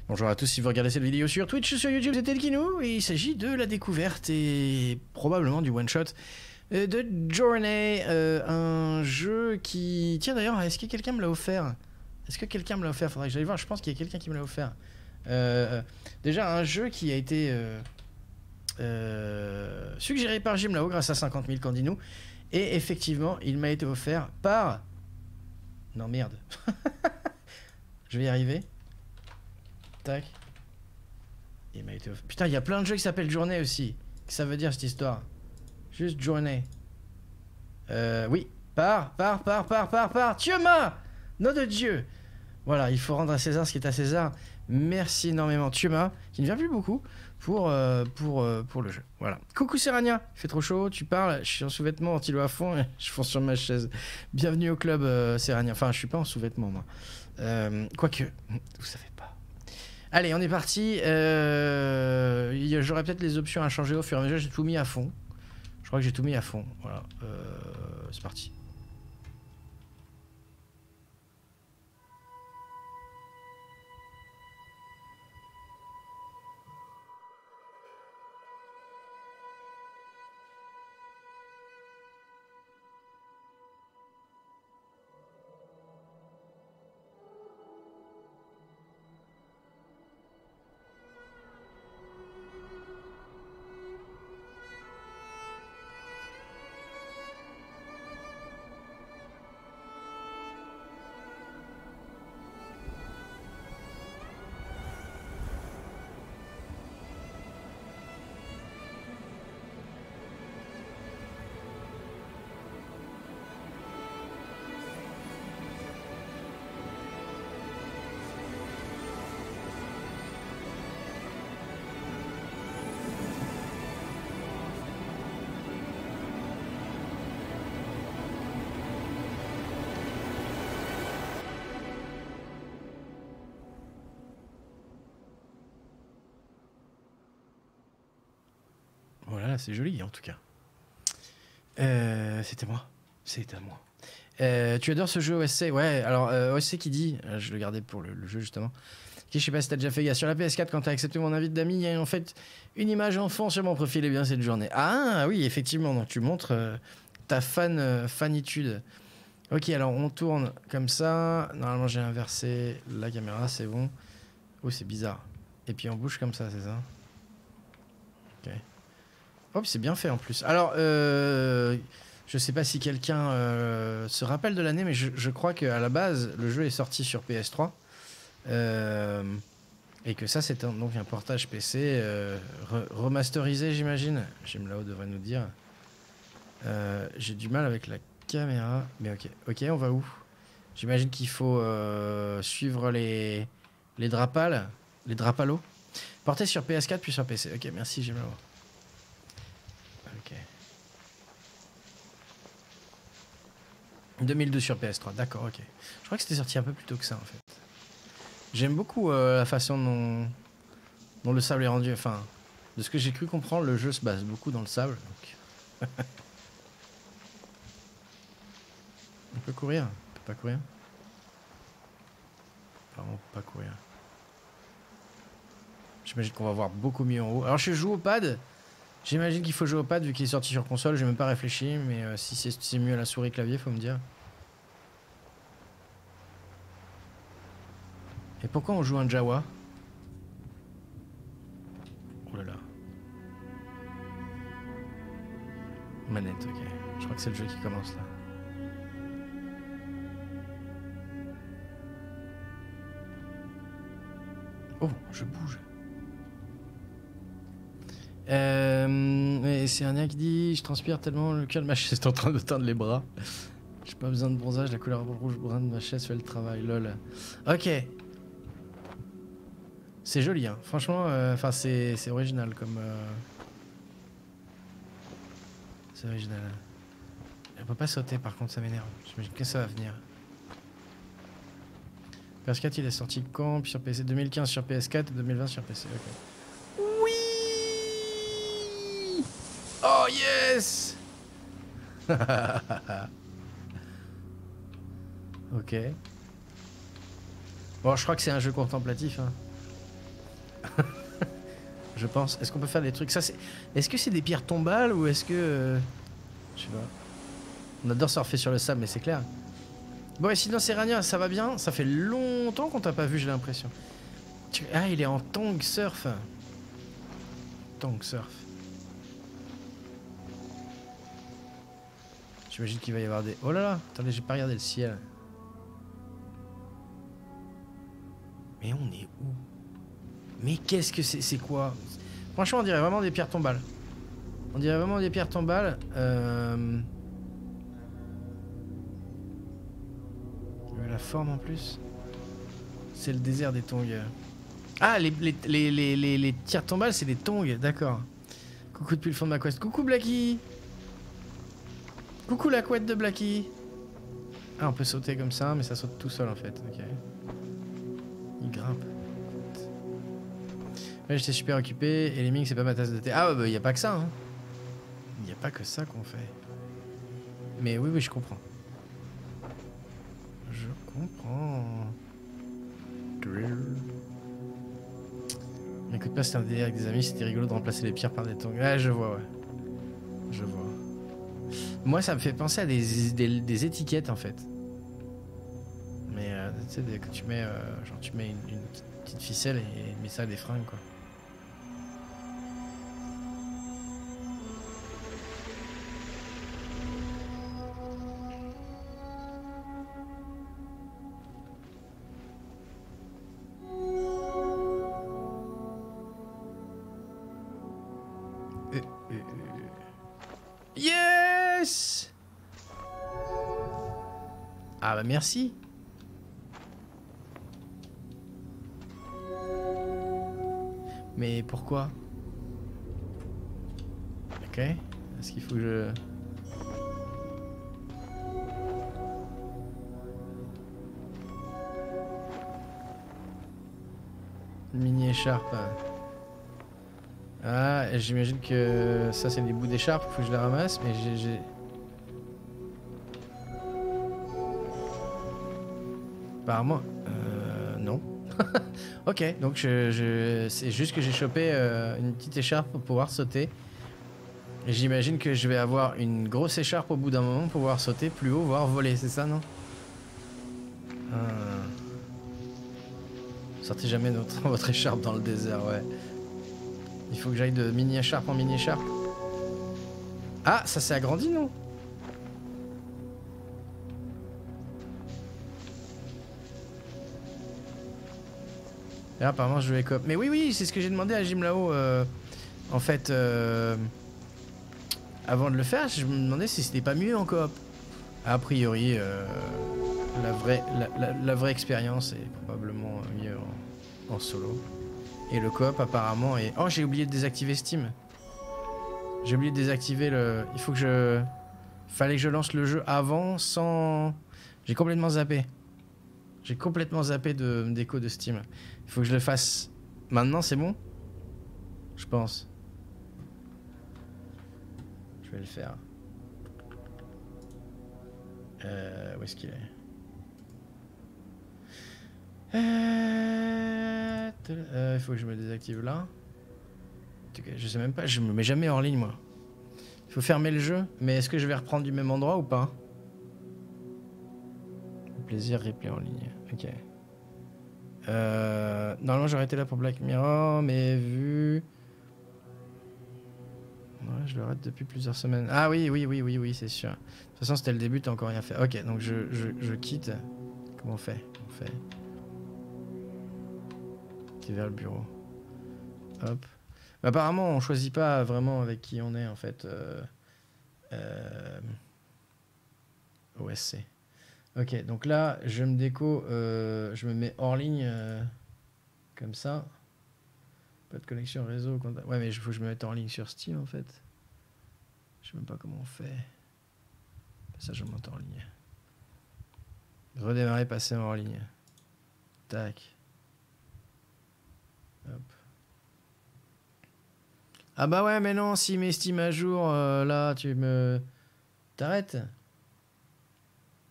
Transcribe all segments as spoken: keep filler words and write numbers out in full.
Bonjour à tous, si vous regardez cette vidéo sur Twitch, sur YouTube, c'est Elkinou, et il s'agit de la découverte et probablement du one-shot de Journey, euh, un jeu qui... Tiens d'ailleurs, est-ce que quelqu'un me l'a offert? Est-ce que quelqu'un me l'a offert? Faudrait que j'aille voir, je pense qu'il y a quelqu'un qui me l'a offert. Euh, déjà, un jeu qui a été euh, euh, suggéré par Jim Lao grâce à cinquante mille Candinou, et effectivement, il m'a été offert par... Non, merde. Je vais y arriver. Tac. Il m'a été offert. Putain, il y a plein de jeux qui s'appellent Journée aussi. Qu'est-ce que ça veut dire cette histoire? Juste Journée. Euh, oui. Par, par, par, par, par, par. Thiuma! Nom de Dieu! Voilà, il faut rendre à César ce qui est à César. Merci énormément, Thiuma, qui ne vient plus beaucoup, pour, euh, pour, euh, pour le jeu. Voilà. Coucou Serania, il fait trop chaud, tu parles, je suis en sous-vêtements anti-l'eau à fond, et je fonce sur ma chaise. Bienvenue au club, euh, Serania. Enfin, je suis pas en sous-vêtements, moi. Euh, quoique, vous savez pas. Allez, on est parti. Euh, J'aurais peut-être les options à changer au fur et à mesure. J'ai tout mis à fond. Je crois que j'ai tout mis à fond. Voilà. Euh, C'est parti. Voilà, c'est joli en tout cas. Euh, C'était moi. C'est à moi. Euh, tu adores ce jeu O S C? Ouais, alors euh, O S C qui dit, euh, je le gardais pour le, le jeu justement. Okay, je sais pas si t'as déjà fait gaffe. Sur la P S quatre, quand t'as accepté mon invite d'amis, il y a en fait une image enfant sur mon profil et bien cette journée. Ah oui, effectivement, donc tu montres euh, ta fan, euh, fanitude. Ok, alors on tourne comme ça. Normalement j'ai inversé la caméra, c'est bon. Oh, c'est bizarre. Et puis on bouge comme ça, c'est ça? Ok. Oh, c'est bien fait en plus. Alors, euh, je sais pas si quelqu'un euh, se rappelle de l'année, mais je, je crois qu'à la base, le jeu est sorti sur P S trois. Euh, et que ça, c'est un, donc un portage P C euh, re remasterisé, j'imagine. Jim Lao devrait nous dire. Euh, J'ai du mal avec la caméra. Mais ok, ok, on va où? J'imagine qu'il faut euh, suivre les, les drapales. Les drapalos. Porté sur P S quatre puis sur P C. Ok, merci Jim Lao. Ok. deux mille deux sur P S trois, d'accord, ok. Je crois que c'était sorti un peu plus tôt que ça en fait. J'aime beaucoup euh, la façon dont, dont le sable est rendu. Enfin, de ce que j'ai cru comprendre, le jeu se base beaucoup dans le sable. Donc... on peut courir? On peut pas courir? Pardon, on peut pas courir. J'imagine qu'on va voir beaucoup mieux en haut. Alors je joue au pad. J'imagine qu'il faut jouer au pad vu qu'il est sorti sur console. J'ai même pas réfléchi, mais euh, si c'est mieux à la souris clavier, faut me dire. Et pourquoi on joue un Jawa? Oh là là. Manette, ok. Je crois que c'est le jeu qui commence là. Oh, je bouge. Euh, et c'est un gars qui dit: je transpire tellement, le cœur de ma chaise est en train de teindre les bras. J'ai pas besoin de bronzage, la couleur rouge-brun de ma chaise fait le travail, lol. Ok. C'est joli, hein. Franchement, enfin, euh, c'est original comme. Euh... C'est original. On peut pas sauter, par contre, ça m'énerve. J'imagine que ça va venir. P S quatre, il est sorti quand? Puis sur P C deux mille quinze sur P S quatre et deux mille vingt sur P C. Ok. Oui! Oh yes! Ok. Bon, je crois que c'est un jeu contemplatif. Hein. Je pense. Est-ce qu'on peut faire des trucs? Ça, c'est. Est-ce que c'est des pierres tombales ou est-ce que. Euh... Je sais pas. On adore surfer sur le sable, mais c'est clair. Bon, et sinon, Serania, ça va bien? Ça fait longtemps qu'on t'a pas vu, j'ai l'impression. Tu... Ah, il est en tong surf. Tong surf. J'imagine qu'il va y avoir des... Oh là là, attendez, j'ai pas regardé le ciel. Mais on est où? Mais qu'est-ce que c'est? C'est quoi? Franchement, on dirait vraiment des pierres tombales. On dirait vraiment des pierres tombales. Euh... La forme en plus. C'est le désert des tongs. Ah, les, les, les, les, les, les pierres tombales, c'est des tongs, d'accord. Coucou depuis le fond de ma quest. Coucou Blacky. Coucou la couette de Blacky. Ah, on peut sauter comme ça, mais ça saute tout seul en fait. Ok. Il grimpe. Ouais, j'étais super occupé et les mings, c'est pas ma tasse de thé. Ah, bah, y a pas que ça, hein. Y a pas que ça qu'on fait. Mais oui, oui, je comprends. Je comprends. Écoute pas, c'était un délire avec des amis, c'était rigolo de remplacer les pierres par des tongs. Ah, je vois, ouais. Je vois. Moi, ça me fait penser à des, des, des étiquettes, en fait. Mais, euh, tu sais, que tu mets, euh, genre, tu mets une, une petite ficelle et mets ça à des fringues, quoi. Yes! Ah bah merci. Mais pourquoi? Ok. Est-ce qu'il faut que je... Une mini écharpe. Ah, j'imagine que ça c'est des bouts d'écharpe, il faut que je les ramasse, mais j'ai... Apparemment, euh, non. Ok, donc je, je, c'est juste que j'ai chopé euh, une petite écharpe pour pouvoir sauter. Et j'imagine que je vais avoir une grosse écharpe au bout d'un moment pour pouvoir sauter plus haut, voire voler, c'est ça, non? euh... Sortez jamais notre, votre écharpe dans le désert, ouais. Il faut que j'aille de mini-écharpe en mini-écharpe. Ah, ça s'est agrandi, non? Et là, apparemment, je vais coop. Mais oui, oui, c'est ce que j'ai demandé à Jim là-haut. Euh, en fait, euh, avant de le faire, je me demandais si c'était pas mieux en coop. A priori, euh, la, vraie, la, la, la vraie expérience est probablement mieux en, en solo. Et le coop, apparemment, est... Oh, j'ai oublié de désactiver Steam. J'ai oublié de désactiver le... Il faut que je... Fallait que je lance le jeu avant, sans... J'ai complètement zappé. J'ai complètement zappé de déco de Steam. Il faut que je le fasse maintenant, c'est bon? Je pense. Je vais le faire. Euh, où est-ce qu'il est, euh, euh, Il faut que je me désactive là. Je sais même pas, je me mets jamais hors ligne moi. Il faut fermer le jeu, mais est-ce que je vais reprendre du même endroit ou pas? Plaisir, replay en ligne. Ok. Euh, normalement j'aurais été là pour Black Mirror, mais vu... Ouais, je le rate depuis plusieurs semaines. Ah oui, oui, oui, oui, oui, c'est sûr. De toute façon, c'était le début, t'as encore rien fait. Ok, donc je, je, je quitte. Comment on fait? On fait... T'es vers le bureau. Hop. Mais apparemment, on choisit pas vraiment avec qui on est, en fait. Euh... Euh... O S C. Ok, donc là, je me déco, euh, je me mets hors ligne, euh, comme ça. Pas de connexion réseau. Contact. Ouais, mais il faut que je me mette en ligne sur Steam, en fait. Je sais même pas comment on fait. Ça, je monte en ligne. Redémarrer, passer en hors ligne. Tac. Hop. Ah bah ouais, mais non, si mes Steam à jour, euh, là, tu me... T'arrêtes?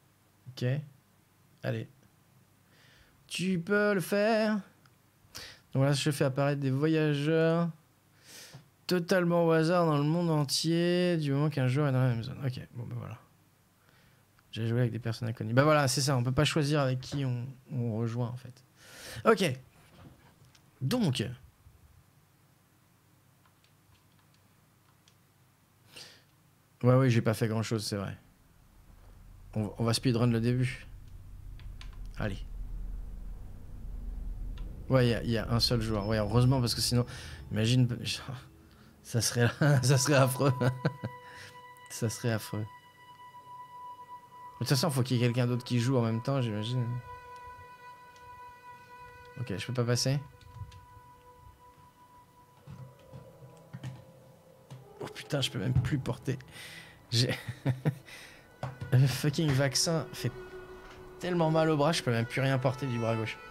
Ok. Allez. Tu peux le faire. Donc là, je fais apparaître des voyageurs totalement au hasard dans le monde entier, du moment qu'un joueur est dans la même zone. Ok, bon ben voilà. J'ai joué avec des personnes inconnues. Bah voilà, c'est ça, on peut pas choisir avec qui on, on rejoint en fait. Ok. Donc. Ouais, oui, j'ai pas fait grand chose, c'est vrai. On, on va speedrun le début. Allez. Ouais, il y, y a un seul joueur. Ouais, heureusement, parce que sinon, imagine. Ça serait, ça serait affreux. Ça serait affreux. De toute façon, il faut qu'il y ait quelqu'un d'autre qui joue en même temps, j'imagine. Ok, je peux pas passer. Oh putain, je peux même plus porter. J'ai. Le fucking vaccin fait tellement mal au bras, je peux même plus rien porter du bras gauche.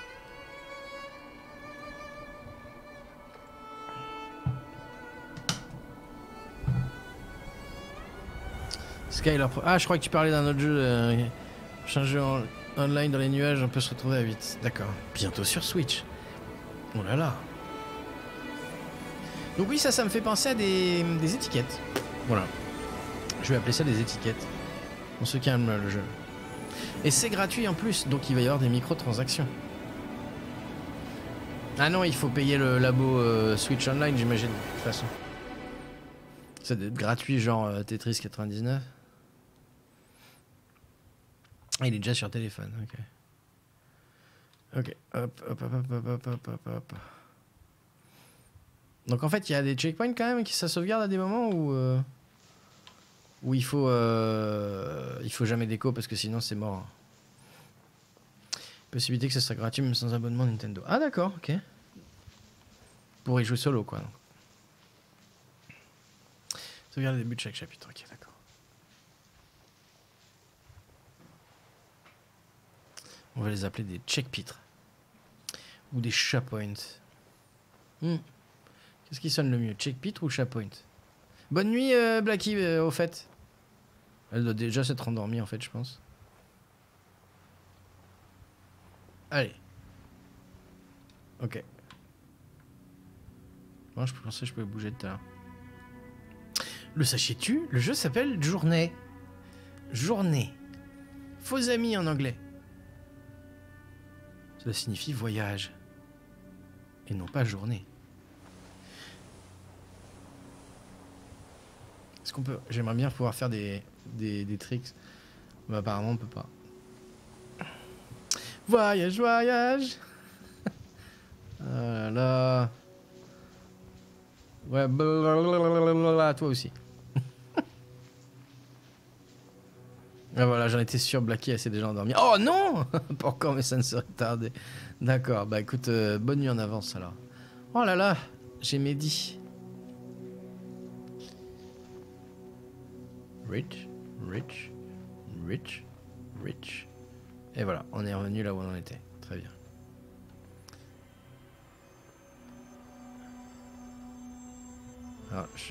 Skyler Pro. Ah, je crois que tu parlais d'un autre jeu. Euh, un jeu en, online dans les nuages, on peut se retrouver à huit. D'accord. Bientôt sur Switch. Oh là là. Donc oui, ça, ça me fait penser à des, des étiquettes. Voilà. Je vais appeler ça des étiquettes. On se calme le jeu. Et c'est gratuit en plus, donc il va y avoir des microtransactions. Ah non, il faut payer le labo euh, Switch Online, j'imagine, de toute façon. Ça doit être gratuit, genre euh, Tetris quatre-vingt-dix-neuf. Ah, il est déjà sur téléphone, ok. Ok, hop, hop, hop, hop, hop, hop, hop, hop. Donc en fait, il y a des checkpoints quand même qui ça sauvegarde à des moments où, euh, où il faut euh, il faut jamais d'écho parce que sinon c'est mort. Possibilité que ce soit gratuit même sans abonnement Nintendo. Ah d'accord, ok. Pour y jouer solo quoi. Donc. Sauvegarde le début de chaque chapitre, ok d'accord. On va les appeler des checkpitres. Ou des chapoints. Hmm. Qu'est-ce qui sonne le mieux, checkpitre ou chapoint? Bonne nuit euh, Blacky euh, au fait. Elle doit déjà s'être endormie en fait je pense. Allez. Ok. Moi je pensais que je pouvais bouger tout à l'heure. Le sachais-tu? Le jeu s'appelle Journée. Journée. Faux amis en anglais. Cela signifie voyage. Et non pas journée. Est-ce qu'on peut... J'aimerais bien pouvoir faire des, des, des tricks. Mais apparemment on peut pas. Voyage, voyage. Oh là là. Ouais, blablabla, toi aussi. Ah voilà, j'en étais sûr, Blacky elle s'est déjà endormie. Oh non. Pas encore, mais ça ne serait tardé. D'accord, bah écoute, euh, bonne nuit en avance alors. Oh là là, j'ai Mehdi. Rich, rich, rich, rich. Et voilà, on est revenu là où on en était. Très bien. Alors, je...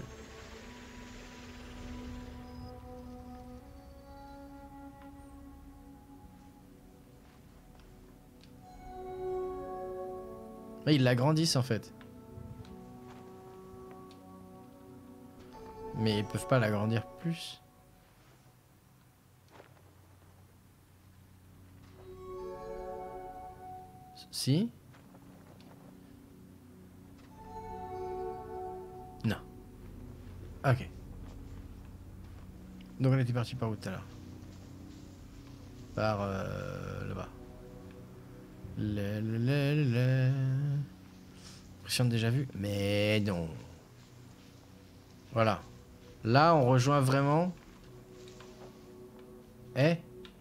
ils l'agrandissent en fait. Mais ils peuvent pas l'agrandir plus. Si? Non. Ok. Donc on était parti par où tout à l'heure? Par euh, là-bas. Le, le, le, le. Impression de déjà vu. Mais non. Voilà. Là, on rejoint vraiment. Eh?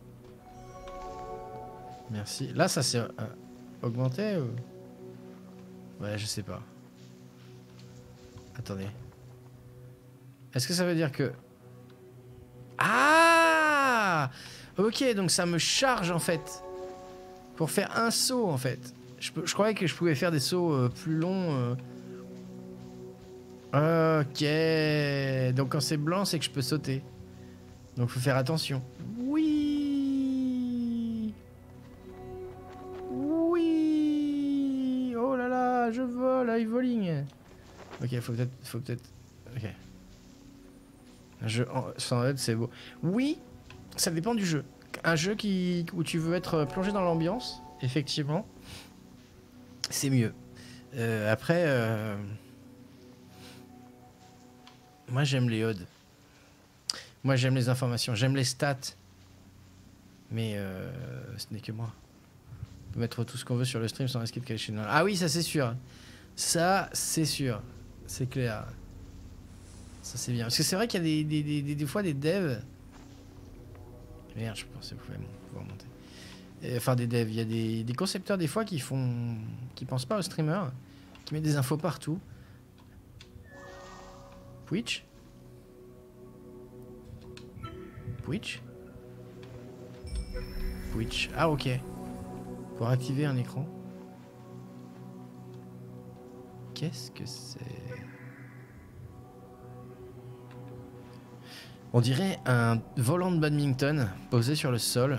Merci. Là, ça s'est euh, augmenté ou... Ouais, je sais pas. Attendez. Est-ce que ça veut dire que... Ah! Ok, donc ça me charge en fait. Pour faire un saut en fait. Je, je croyais que je pouvais faire des sauts euh, plus longs. Euh... Ok. Donc quand c'est blanc, c'est que je peux sauter. Donc faut faire attention. Oui. Oui. Oh là là. là, je vole, high voling. Ok, faut peut-être, faut peut-être, ok. Un jeu en cent H U D, c'est beau. Oui, ça dépend du jeu. Un jeu qui, où tu veux être plongé dans l'ambiance, effectivement, c'est mieux. Euh, après, euh, moi j'aime les O D. Moi j'aime les informations, j'aime les stats. Mais euh, ce n'est que moi. On peut mettre tout ce qu'on veut sur le stream sans risquer de cacher. Ah oui, ça c'est sûr. Ça c'est sûr. C'est clair. Ça c'est bien. Parce que c'est vrai qu'il y a des, des, des, des, des fois des devs. Merde, je pensais pouvoir, pouvoir monter. Et, enfin des devs. Il y a des, des concepteurs des fois qui font. Qui pensent pas aux streamers. Qui mettent des infos partout. Twitch Twitch Twitch. Ah ok. Pour activer un écran. Qu'est-ce que c'est? On dirait un volant de badminton posé sur le sol.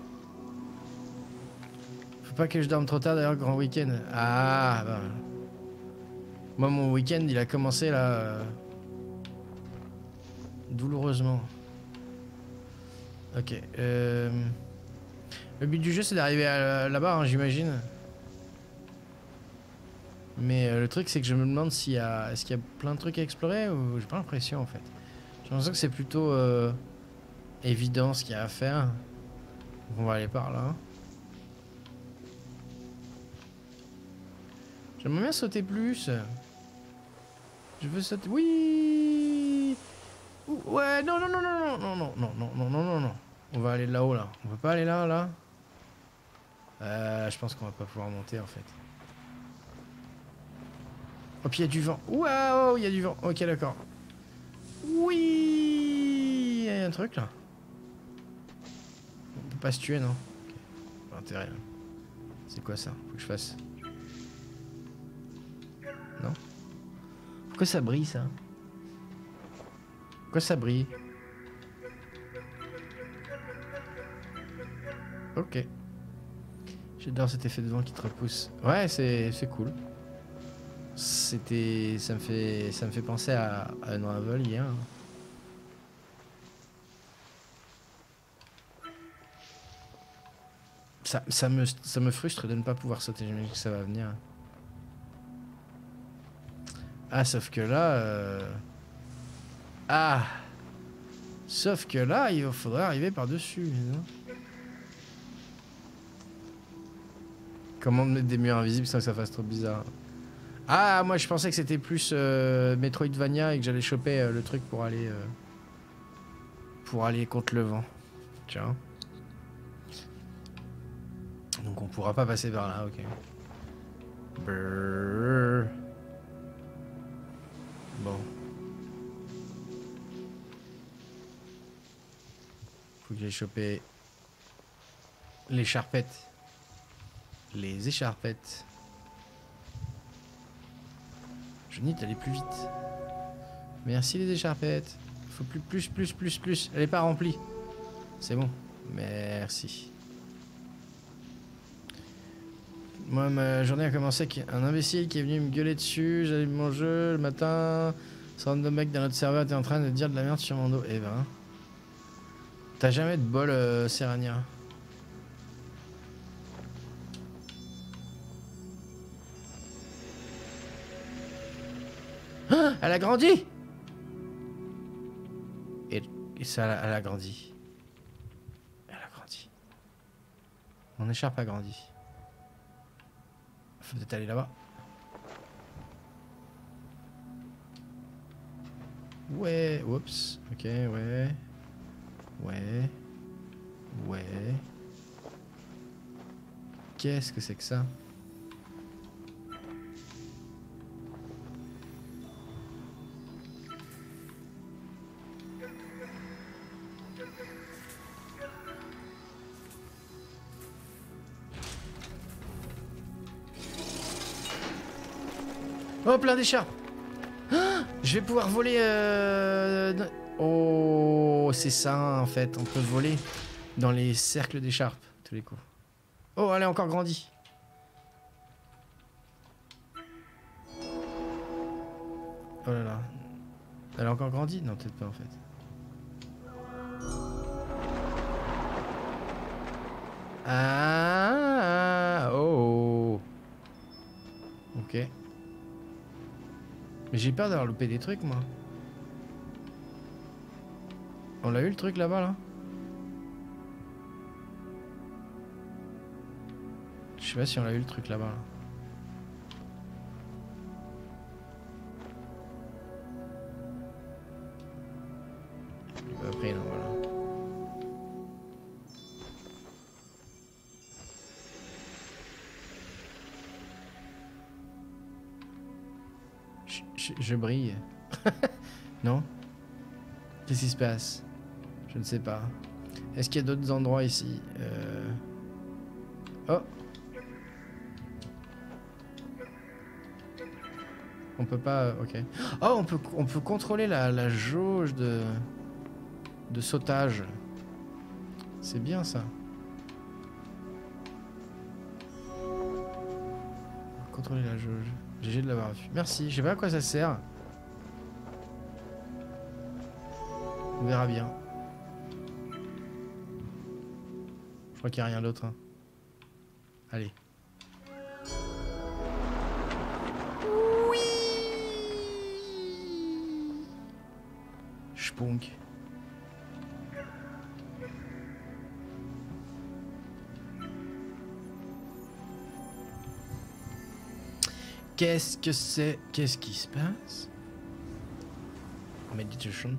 Faut pas que je dorme trop tard d'ailleurs, grand week-end. Ah bah. Moi mon week-end il a commencé là. Euh... douloureusement. Ok. Euh... Le but du jeu c'est d'arriver là-bas, hein, j'imagine. Mais euh, le truc c'est que je me demande s'il y a, est-ce qu'il y a plein de trucs à explorer ou j'ai pas l'impression en fait. J'ai l'impression que c'est plutôt euh, évident ce qu'il y a à faire. Donc on va aller par là. J'aimerais bien sauter plus. Je veux sauter. Oui. Ouais, non, non, non, non, non, non, non, non, non, non, non, non. On va aller là-haut là. On peut pas aller là, là. Euh, je pense qu'on va pas pouvoir monter en fait. Oh, puis il y a du vent. Waouh, il y a du vent. Ok, d'accord. Oui, il y a un truc là. On peut pas se tuer, non? Ok. Pas intérêt. C'est quoi ça? Faut que je fasse. Non? Pourquoi ça brille ça? Pourquoi ça brille? Ok. J'adore cet effet de vent qui te repousse. Ouais, c'est cool. C'était, ça me fait, ça me fait penser à, à Unravel hier. Ça, ça me, ça me frustre de ne pas pouvoir sauter. J'imagine que ça va venir. Ah, sauf que là, euh... ah, sauf que là, il faudrait arriver par dessus. Comment mettre des murs invisibles sans que ça fasse trop bizarre? Ah, moi je pensais que c'était plus euh, Metroidvania et que j'allais choper euh, le truc pour aller euh, pour aller contre le vent. Tiens. Donc on pourra pas passer par là, ok. Brrr. Bon. Faut que j'aille choper l'écharpette. Les écharpettes. Je need d'aller plus vite. Merci les écharpettes. Faut plus, plus, plus, plus, plus. Elle est pas remplie. C'est bon. Merci. Moi, ma journée a commencé avec un imbécile qui est venu me gueuler dessus. J'allume mon jeu le matin. Ce random mec dans notre serveur était en train de dire de la merde sur mon dos. Eh ben. T'as jamais de bol, euh, Serania. Ah, elle a grandi. Et, et ça, elle a grandi. Elle a grandi. Mon écharpe a grandi. Faut peut-être aller là-bas. Ouais, oups. Ok, ouais. Ouais. Ouais. Qu'est-ce que c'est que ça? Oh, plein d'écharpes. Ah, je vais pouvoir voler... Euh... Oh, c'est ça, en fait. On peut voler dans les cercles d'écharpes, tous les coups. Oh, elle a encore grandi. Oh là là. Elle a encore grandi? Non, peut-être pas en fait. Ah, oh. Ok. Mais j'ai peur d'avoir loupé des trucs, moi. On l'a eu le truc là-bas, là? Je sais pas si on l'a eu le truc là-bas, là. J'ai pas pris, non, voilà. Je, je, je brille. Non? Qu'est-ce qui se passe? Je ne sais pas. Est-ce qu'il y a d'autres endroits ici? euh... Oh! On peut pas... Ok. Oh, on peut, on peut contrôler la, la jauge de... de sautage. C'est bien ça. Contrôler la jauge. G G de l'avoir vu. Merci. Je sais pas à quoi ça sert. On verra bien. Je crois qu'il n'y a rien d'autre. Hein. Allez. Oui. Spunk. Qu'est-ce que c'est? Qu'est-ce qui se passe? Meditation.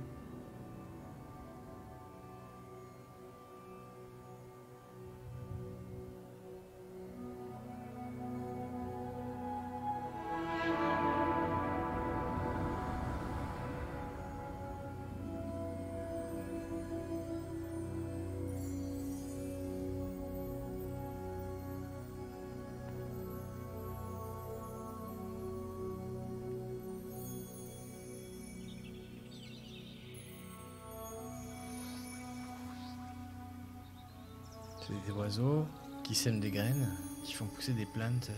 Des oiseaux qui sèment des graines, qui font pousser des plantes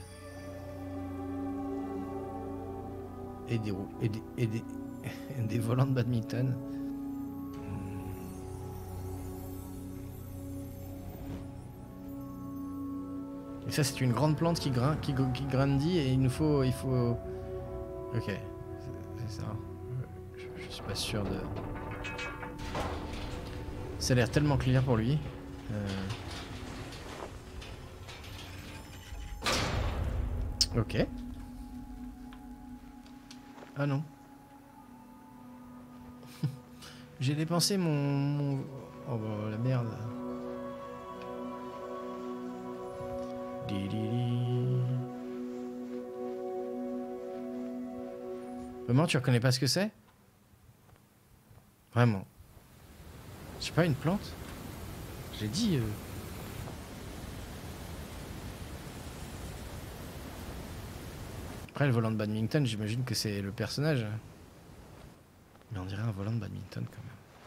et des, et des, et des, des volants de badminton. Et ça, c'est une grande plante qui, grin, qui, qui grandit et il nous faut... Il faut... Ok, c'est ça. Je, je suis pas sûr de... Ça a l'air tellement clair pour lui. Euh... Ok. Ah non. J'ai dépensé mon... mon... Oh bah la merde. Di, di, di. Vraiment, tu reconnais pas ce que c'est? Vraiment. C'est pas une plante? J'ai dit... Euh... Après, le volant de badminton, j'imagine que c'est le personnage. Mais on dirait un volant de badminton quand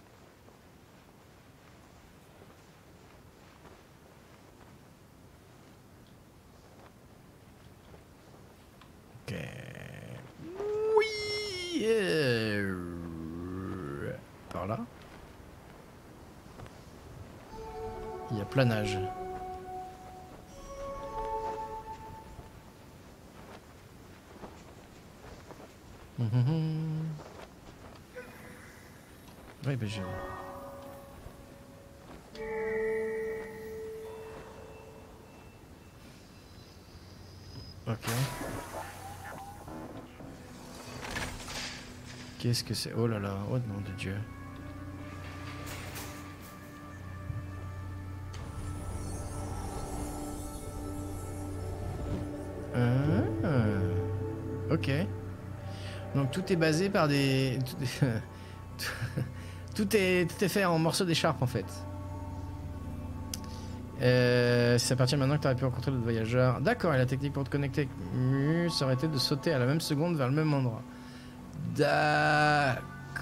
même. Ok. Oui. Euh... Par là. Il y a planage. Mmh. Oui, bah j'ai... Ok. Qu'est-ce que c'est? Oh là là, oh nom de Dieu. Ah, ok. Donc tout est basé par des... tout est, tout est fait en morceaux d'écharpe en fait. Euh, ça appartient maintenant que tu aurais pu rencontrer l'autre voyageur. D'accord, et la technique pour te connecter avec Mu, ça aurait été de sauter à la même seconde vers le même endroit. D'accord.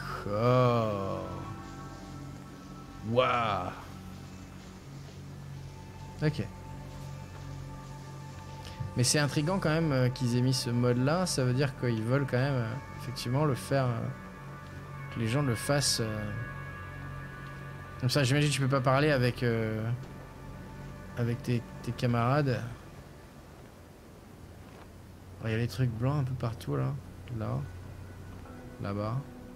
Waouh. Ok. Mais c'est intriguant quand même euh, qu'ils aient mis ce mode-là. Ça veut dire qu'ils veulent quand même, euh, effectivement, le faire... Euh, que les gens le fassent... Euh, comme ça, j'imagine que tu peux pas parler avec... Euh, avec tes, tes camarades. Il y a les trucs blancs un peu partout, là. Là. Là-bas.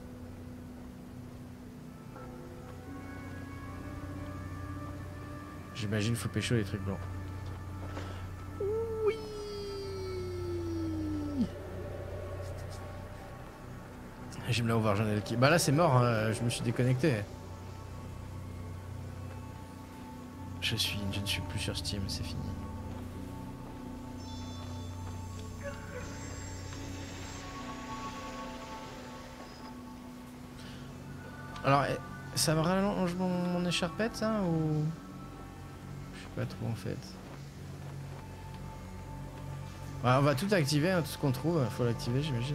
J'imagine qu'il faut pécho les trucs blancs. Oui. J'aime là voir Jean Elki. Bah là c'est mort, hein. Je me suis déconnecté. Je suis, je ne suis plus sur Steam, c'est fini. Alors, ça me rallonge mon, mon écharpette, ça, ou... Je sais pas trop, en fait. Ouais, on va tout activer, hein, tout ce qu'on trouve, faut l'activer, j'imagine.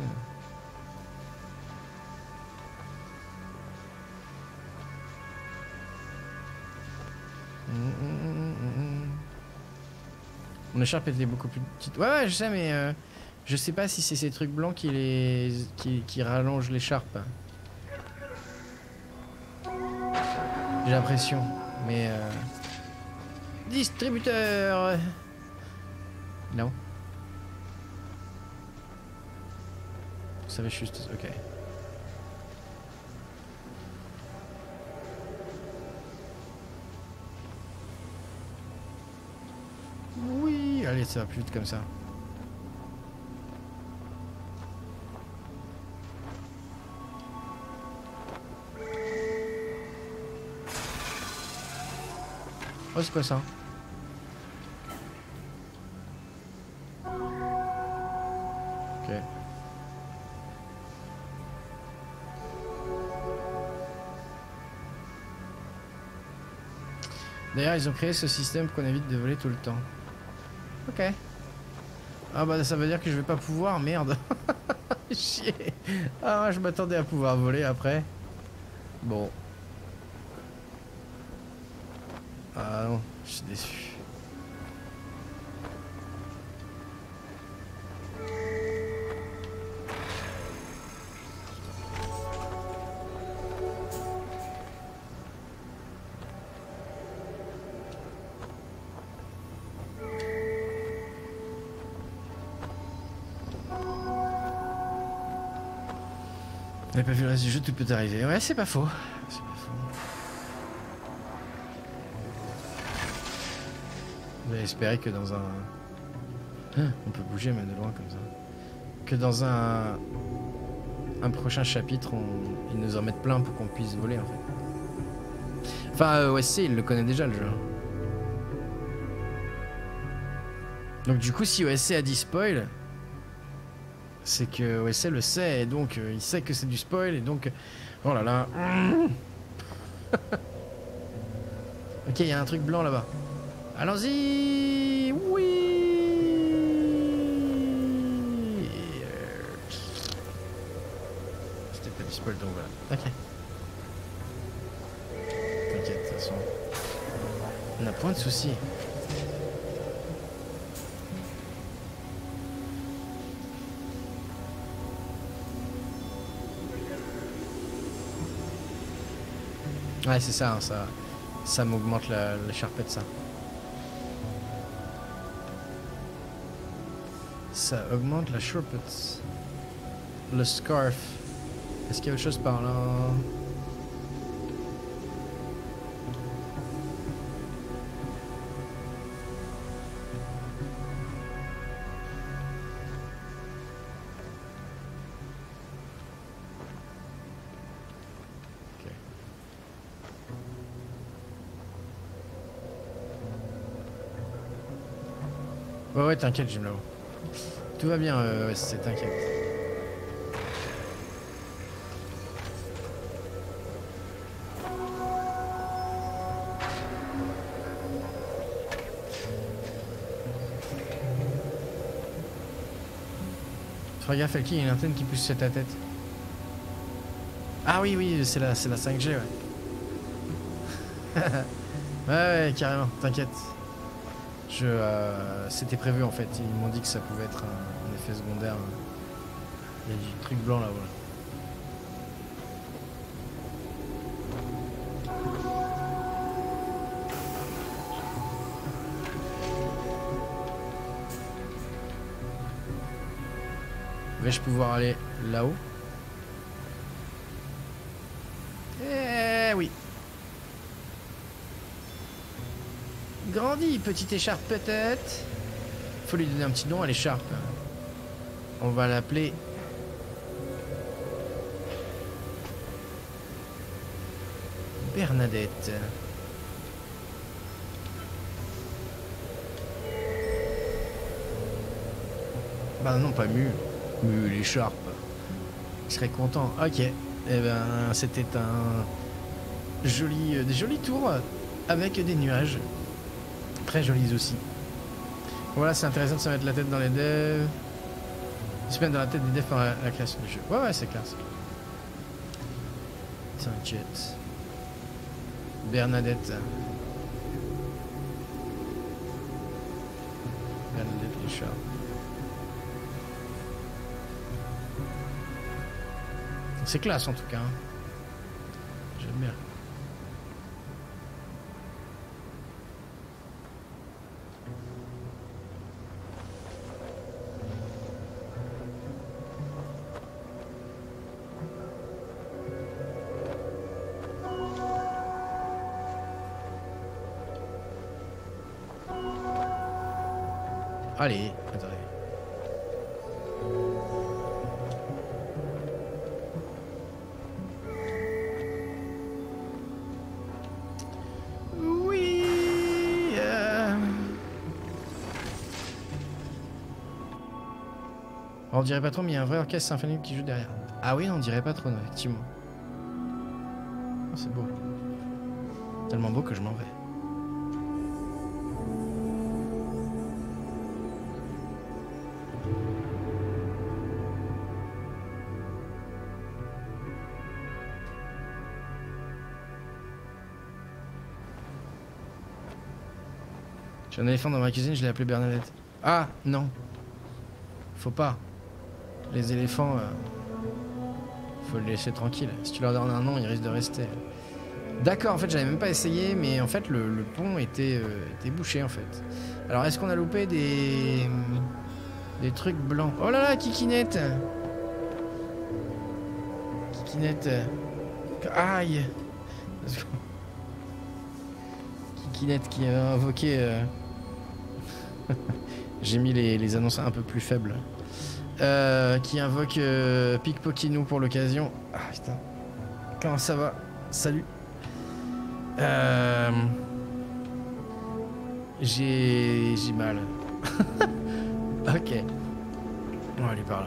Mon écharpette est beaucoup plus petite. Ouais, ouais, je sais, mais euh, je sais pas si c'est ces trucs blancs qui les qui, qui rallongent l'écharpe. J'ai l'impression, mais euh... distributeur. Non. Ça va juste. Ok. Oui, allez, ça va plus vite comme ça. Oh, c'est quoi ça? Ok. D'ailleurs, ils ont créé ce système pour qu'on évite de voler tout le temps. Ok. Ah bah ça veut dire que je vais pas pouvoir, merde. Chier. Ah, je m'attendais à pouvoir voler après. Bon. Ah non, je suis déçu. J'avais pas vu le reste du jeu, tout peut arriver. Ouais, c'est pas faux. C'est pas faux. On va espérer que dans un... On peut bouger même de loin comme ça. Que dans un... Un prochain chapitre, on... ils nous en mettent plein pour qu'on puisse voler en fait. Enfin, euh, O S C, il le connaît déjà le jeu. Donc du coup, si O S C a dit spoil... C'est que O S C le sait, et donc euh, il sait que c'est du spoil, et donc... Oh là là... Ok, il y a un truc blanc là-bas. Allons-y. Oui. C'était pas du spoil, donc voilà. Ok. T'inquiète, de toute façon. On a point de soucis. Ouais, c'est ça, hein, ça, ça m'augmente la, la charpette, ça. Ça augmente la charpette. Le scarf. Est-ce qu'il y a autre chose par là? Ouais, ouais, t'inquiète, Jim là-haut. Tout va bien, euh, ouais, c'est t'inquiète. Fais gaffe, Elki, il y a une antenne qui pousse sur ta tête. Ah oui, oui, c'est la, c'est la cinq G, ouais. Ouais, ouais, carrément, t'inquiète. Je, euh, c'était prévu en fait. Ils m'ont dit que ça pouvait être un, un effet secondaire. Il y a du truc blanc là, voilà. Vais-je pouvoir aller là-haut? Eh oui. Grandis, petite écharpe peut-être. Faut lui donner un petit nom à l'écharpe. On va l'appeler... Bernadette. Bah non, pas Mu. Mu, l'écharpe. Je serais content. Ok. Eh ben, c'était un joli, euh, des jolis tours avec des nuages. Très jolis aussi. Voilà, c'est intéressant de se mettre la tête dans les devs. Se mettre dans la tête des devs pendant la, la création du jeu. Ouais, ouais, c'est clair. T'inquiète. Bernadette. Bernadette l'écharpe. C'est classe en tout cas. J'aime bien. Allez, attendez. Oui. Euh... On dirait pas trop, mais il y a un vrai orchestre symphonique qui joue derrière. Ah oui, on dirait pas trop, non, effectivement. Oh, c'est beau. Tellement beau que je m'en vais. J'ai un éléphant dans ma cuisine, je l'ai appelé Bernadette. Ah, non. Faut pas. Les éléphants, euh, faut les laisser tranquilles. Si tu leur donnes un nom, ils risquent de rester. D'accord, en fait, j'avais même pas essayé, mais en fait, le, le pont était, euh, était bouché, en fait. Alors, est-ce qu'on a loupé des... des trucs blancs? Oh là là, Kikinette! Kikinette... Aïe! Kikinette qui a invoqué... Euh... J'ai mis les, les annonces un peu plus faibles. Euh, qui invoque euh, Pickpockinou pour l'occasion. Ah putain. Comment ça va? Salut. Euh... J'ai... J'ai mal. Ok. On va aller par là.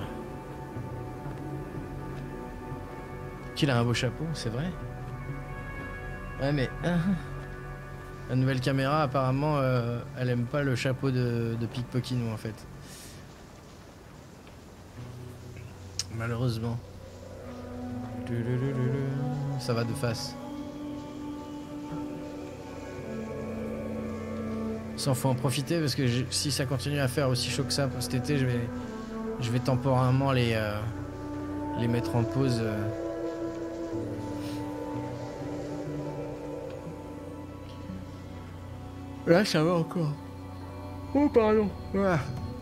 Qu'il a un beau chapeau, c'est vrai? Ouais mais... La nouvelle caméra, apparemment, euh, elle aime pas le chapeau de, de Pickpockinou en fait. Malheureusement. Ça va de face. Ça, faut en profiter parce que je, si ça continue à faire aussi chaud que ça cet été, je vais, je vais temporairement les, euh, les mettre en pause. Euh. Là, ça va encore. Oh, pardon. Ouais.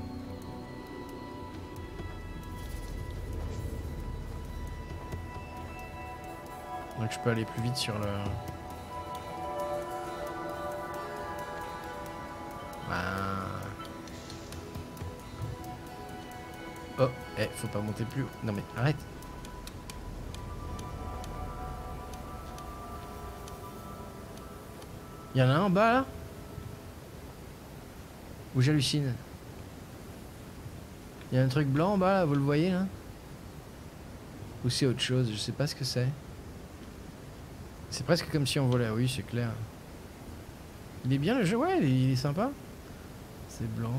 Donc je peux aller plus vite sur le... Ah. Oh, eh, faut pas monter plus haut. Non mais arrête. Il y en a un en bas là? Ou j'hallucine? Il y a un truc blanc en bas là, vous le voyez là? Ou c'est autre chose, je sais pas ce que c'est. C'est presque comme si on volait, oui c'est clair. Il est bien le jeu, ouais, il est, il est sympa. C'est blanc.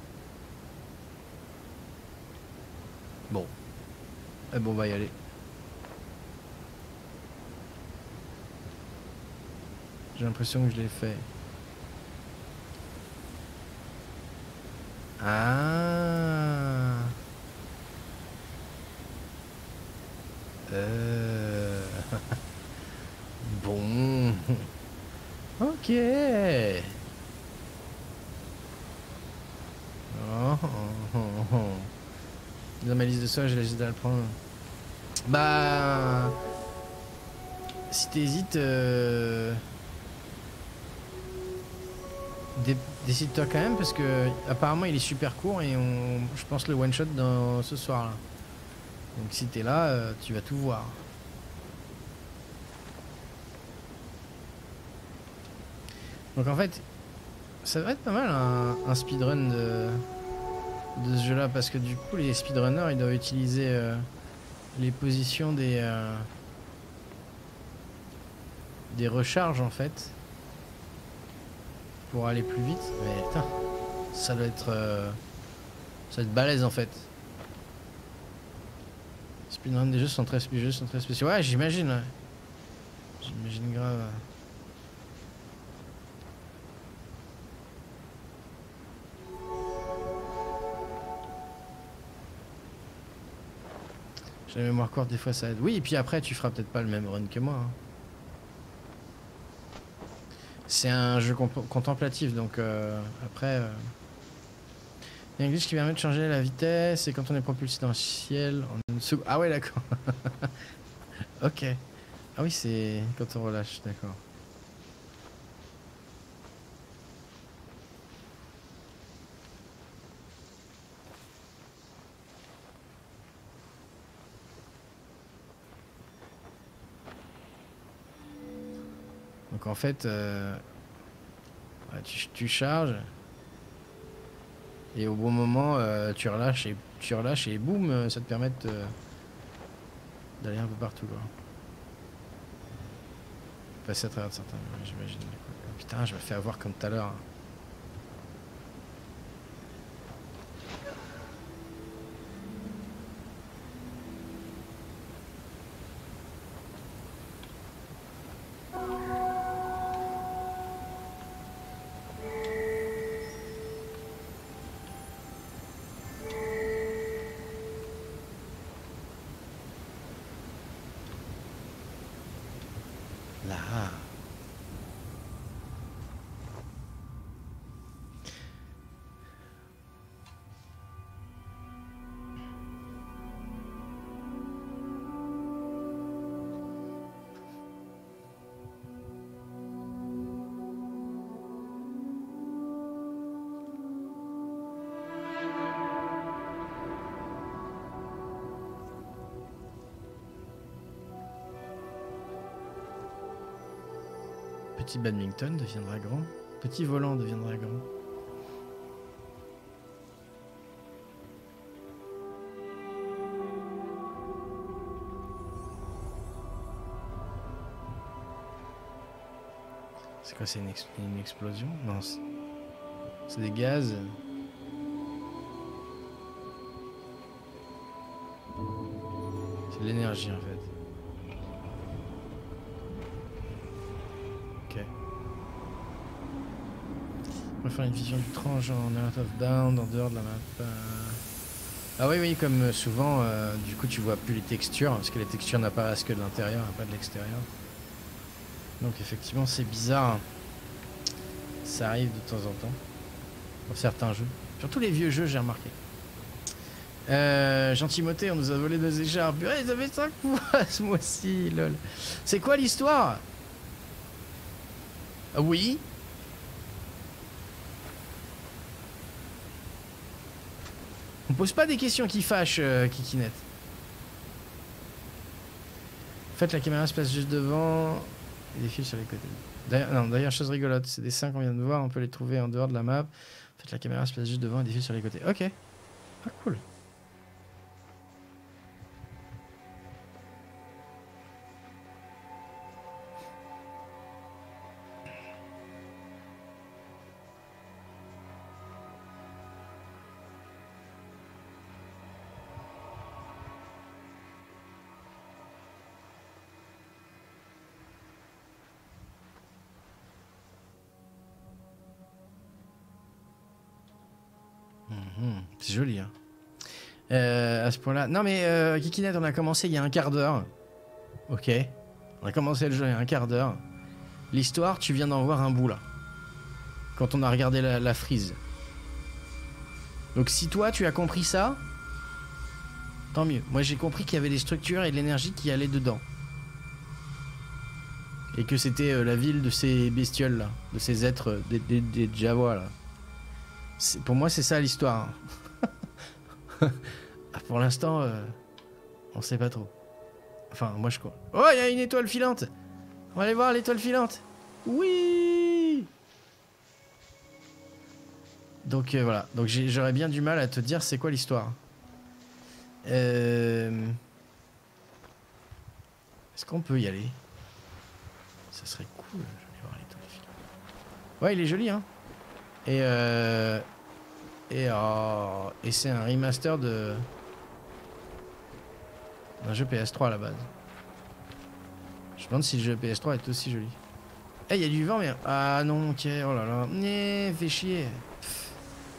Bon. Eh bon, on va y aller. J'ai l'impression que je l'ai fait. Ah. Euh... Bon. Ok. Oh, oh, oh, oh. Dans ma liste de soins, j'ai la liste à le prendre. Bah... Si t'hésites... Euh... Dé décide-toi quand même parce que apparemment il est super court et on, je pense le one shot dans ce soir là. Donc si t'es là, euh, tu vas tout voir. Donc en fait, ça devrait être pas mal un, un speedrun de, de ce jeu là parce que du coup les speedrunners ils doivent utiliser euh, les positions des, euh, des recharges en fait pour aller plus vite. Mais putain, ça doit être, euh, ça doit être balèze en fait. Speedrun des jeux sont très, les jeux sont très spéciaux. Ouais, j'imagine. Ouais. J'imagine grave. J'ai la mémoire courte, des fois ça aide. Oui, et puis après, tu feras peut-être pas le même run que moi. Hein. C'est un jeu contemplatif, donc euh, après... Euh... Il y a un glitch qui permet de changer la vitesse, et quand on est propulsé dans le ciel... En une seconde... Ah ouais, d'accord. Ok. Ah oui, c'est quand on relâche, d'accord. Donc en fait, euh... ouais, tu, tu charges, et au bon moment, euh, tu relâches, et tu relâches, et boum, ça te permet d'aller un peu partout, quoi. Passer à travers certains, j'imagine. Oh, putain, je me fais avoir comme tout à l'heure. Là. Petit badminton deviendra grand. Petit volant deviendra grand. C'est quoi, c'est une, ex une explosion? Non, c'est des gaz. C'est de l'énergie en fait. Ok. On va faire une vision du tranche en out of bound, en dehors de la map. Euh... Ah oui, oui, comme souvent, euh, du coup tu vois plus les textures, parce que les textures n'apparaissent que de l'intérieur, pas de l'extérieur. Donc effectivement c'est bizarre. Ça arrive de temps en temps. Dans certains jeux. Surtout les vieux jeux, j'ai remarqué. Euh, Gentimoté, on nous a volé nos écharpes. Ouais, ils avaient cinq fois ce mois-ci, lol. C'est quoi l'histoire? Ah, oui. On pose pas des questions qui fâchent, euh, Kikinette. En fait, la caméra se place juste devant et des fils sur les côtés. D'ailleurs, non, d'ailleurs, chose rigolote, c'est des dessins qu'on vient de voir, on peut les trouver en dehors de la map. En fait, la caméra se place juste devant et des fils sur les côtés. Ok. Ah, cool. Mmh, c'est joli, hein. Euh, à ce point-là. Non, mais euh, Kikinet, on a commencé il y a un quart d'heure. Ok. On a commencé le jeu il y a un quart d'heure. L'histoire, tu viens d'en voir un bout, là. Quand on a regardé la, la frise. Donc si toi, tu as compris ça, tant mieux. Moi, j'ai compris qu'il y avait des structures et de l'énergie qui allaient dedans. Et que c'était euh, la ville de ces bestioles, là. De ces êtres, euh, des, des, des Jawa, là. Pour moi, c'est ça l'histoire. Hein. Pour l'instant, euh, on sait pas trop. Enfin, moi je crois. Oh, il y a une étoile filante. On va aller voir l'étoile filante. Oui. Donc euh, voilà. Donc j'aurais bien du mal à te dire c'est quoi l'histoire. Euh... Est-ce qu'on peut y aller? Ça serait cool. Je vais voir l'étoile filante. Ouais, il est joli, hein. Et euh... Et, oh... Et c'est un remaster de... d'un jeu P S trois à la base. Je me demande si le jeu P S trois est aussi joli. Eh, il y a du vent, mais... Ah non, ok, oh là là. Né, fais chier. Pff.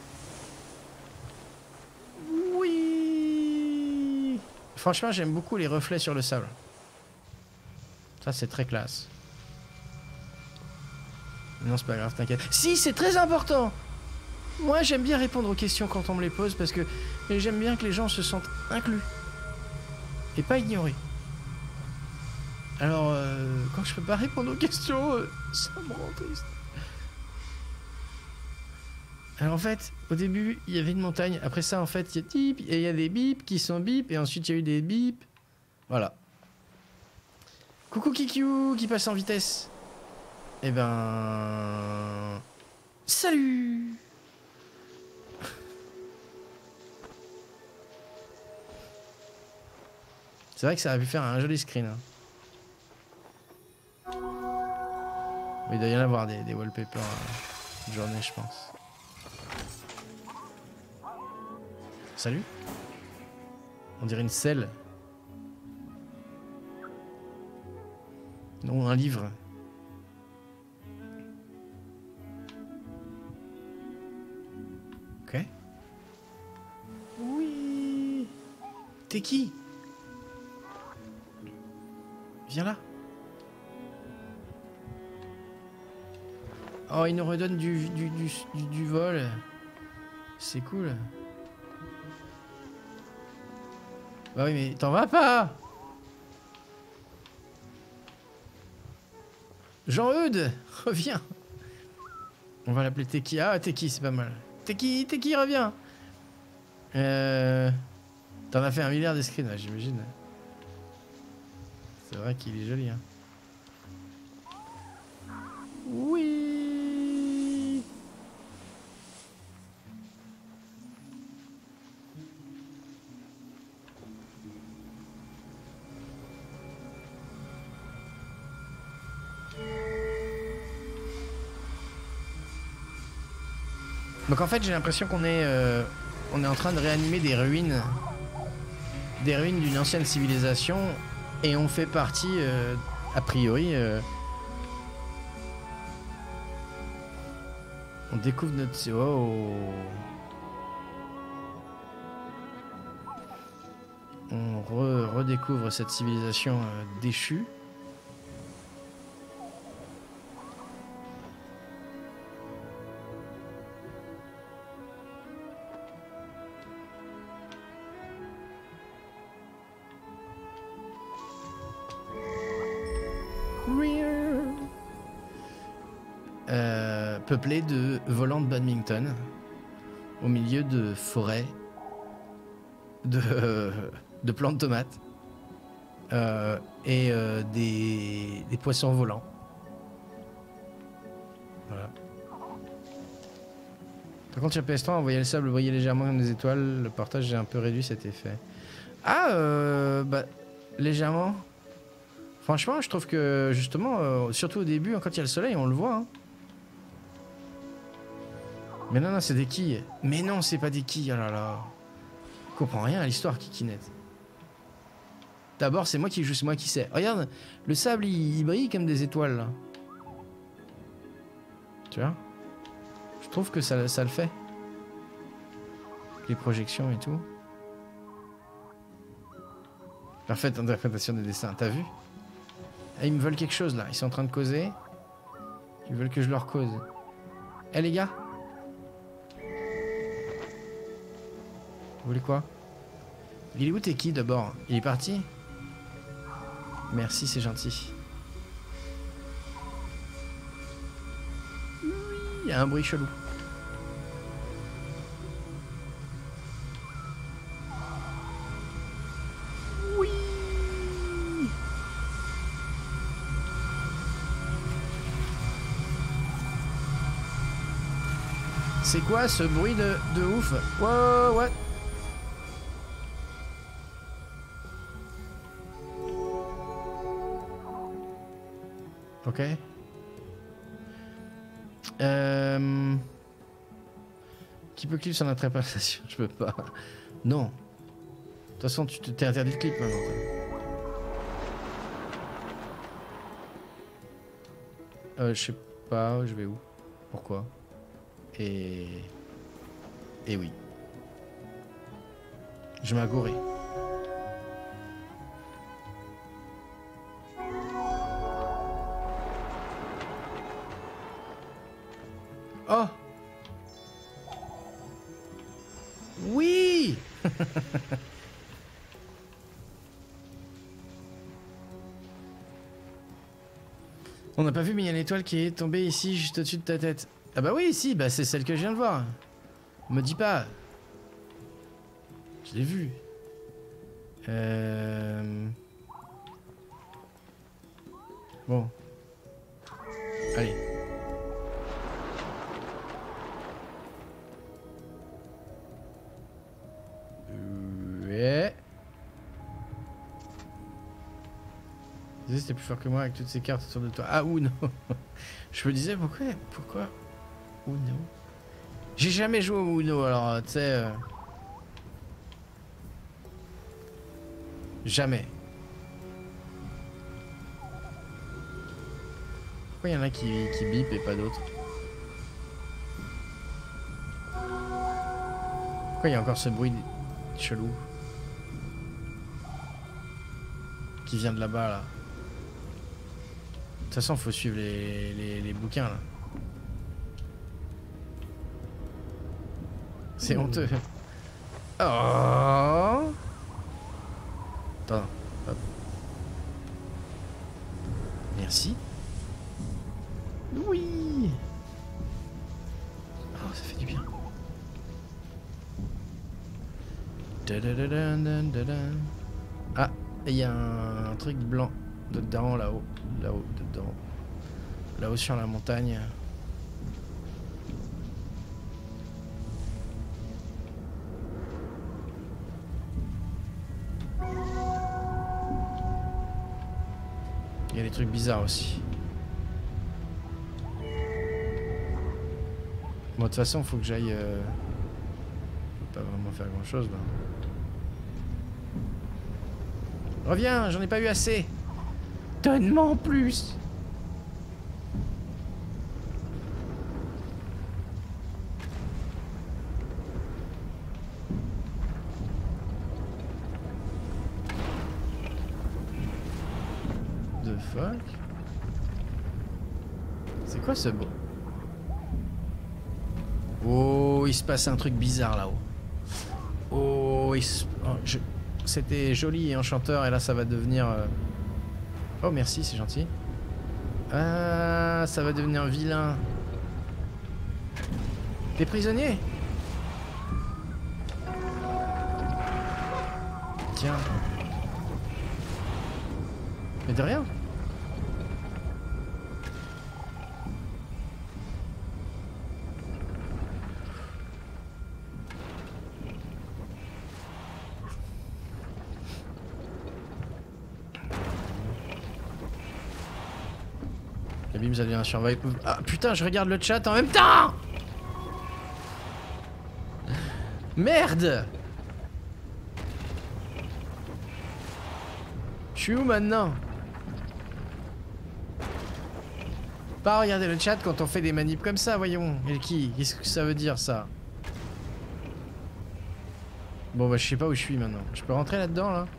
Oui. Franchement, j'aime beaucoup les reflets sur le sable. Ça, c'est très classe. Non, c'est pas grave, t'inquiète. Si, c'est très important. Moi, j'aime bien répondre aux questions quand on me les pose parce que j'aime bien que les gens se sentent inclus. Et pas ignorés. Alors, euh, quand je peux pas répondre aux questions, euh, ça me rend triste. Alors en fait, au début, il y avait une montagne. Après ça, en fait, il y a bip, et il y a des bips qui sont bip, et ensuite il y a eu des bips. Voilà. Coucou Kikiou qui passe en vitesse. Eh ben... Salut. C'est vrai que ça a pu faire un joli screen. Hein. Il doit y en avoir des, des wallpapers euh, une journée, je pense. Salut. On dirait une selle. Non, un livre. Ok. Oui. T'es qui? Viens là. Oh, il nous redonne du, du, du, du, du vol. C'est cool. Bah oui, mais t'en vas pas. Jean-Eudes, reviens. On va l'appeler Teki. Ah, Teki, c'est pas mal. Teki, Teki, reviens. Euh... T'en as fait un milliard de screens, j'imagine. C'est vrai qu'il est joli, hein. Oui. Donc en fait, j'ai l'impression qu'on est, euh, on est en train de réanimer des ruines, des ruines d'une ancienne civilisation, et on fait partie, euh, a priori. Euh, On découvre notre... Oh. On re redécouvre cette civilisation euh, déchue. Euh, peuplée de volants de badminton au milieu de forêts de, euh, de plantes de tomates euh, et euh, des, des poissons volants. Voilà. Par contre sur P S trois on voyait le sable briller légèrement comme des étoiles. Le portage j'ai un peu réduit cet effet. Ah euh, bah légèrement. Franchement je trouve que justement euh, surtout au début quand il y a le soleil on le voit hein. Mais non, non, c'est des quilles. Mais non, c'est pas des quilles, oh là là. Je comprends rien à l'histoire, Kikinet. D'abord, c'est moi qui joue, c'est moi qui sais. Regarde, le sable, il, il brille comme des étoiles, là. Tu vois? Je trouve que ça, ça le fait. les projections et tout. Parfaite interprétation des dessins, t'as vu? Ah, ils me veulent quelque chose là, ils sont en train de causer. Ils veulent que je leur cause. Eh hey, les gars? Vous voulez quoi? Il est où t'es qui d'abord? Il est parti? Merci, c'est gentil. Oui, il y a un bruit chelou. Oui. C'est quoi ce bruit de, de ouf? Ouais, ouais. Ok. Euh... Qui peut clip son interprétation? Je peux pas. Non. De toute façon, tu t'es interdit de clip maintenant. Euh, je sais pas, je vais où? Pourquoi? Et... Et oui. Je m'ai agouré. Oh! Oui! On n'a pas vu, mais il y a une étoile qui est tombée ici, juste au-dessus de ta tête. Ah bah oui, ici, bah c'est celle que je viens de voir. Me dis pas. Je l'ai vue. Euh... Bon. Allez. Ouais. C'était plus fort que moi avec toutes ces cartes autour de toi. Ah ou non. Je me disais pourquoi pourquoi Uno. J'ai jamais joué au Uno alors tu sais. Euh... Jamais. Pourquoi il y en a qui, qui bip et pas d'autres? Pourquoi il y a encore ce bruit chelou qui vient de là-bas là? De toute façon, faut suivre les, les, les bouquins là. C'est honteux. Oh. Attends. Hop. Merci. Oui. Oh, ça fait du bien. Ah, il y a un truc blanc dedans, là-haut. Là-haut, dedans. Là-haut sur la montagne. Il y a des trucs bizarres aussi. Bon, de toute façon, faut que j'aille... Euh... Faut pas vraiment faire grand-chose, là. Reviens, j'en ai pas eu assez. Donne-moi en plus. The fuck? C'est quoi ce beau? Oh, il se passe un truc bizarre là-haut. Oh, il se... oh, je... C'était joli et enchanteur et là ça va devenir... Euh... Oh merci, c'est gentil. Ah, ça va devenir vilain. T'es prisonnier? Tiens. Mais de rien. Bim, ça devient un survive. Ah putain, je regarde le chat en même temps. Merde. Je suis où maintenant? Pas regarder le chat quand on fait des manips comme ça, voyons. Et qui? Qu'est-ce que ça veut dire ça? Bon bah je sais pas où je suis maintenant. Je peux rentrer là-dedans là?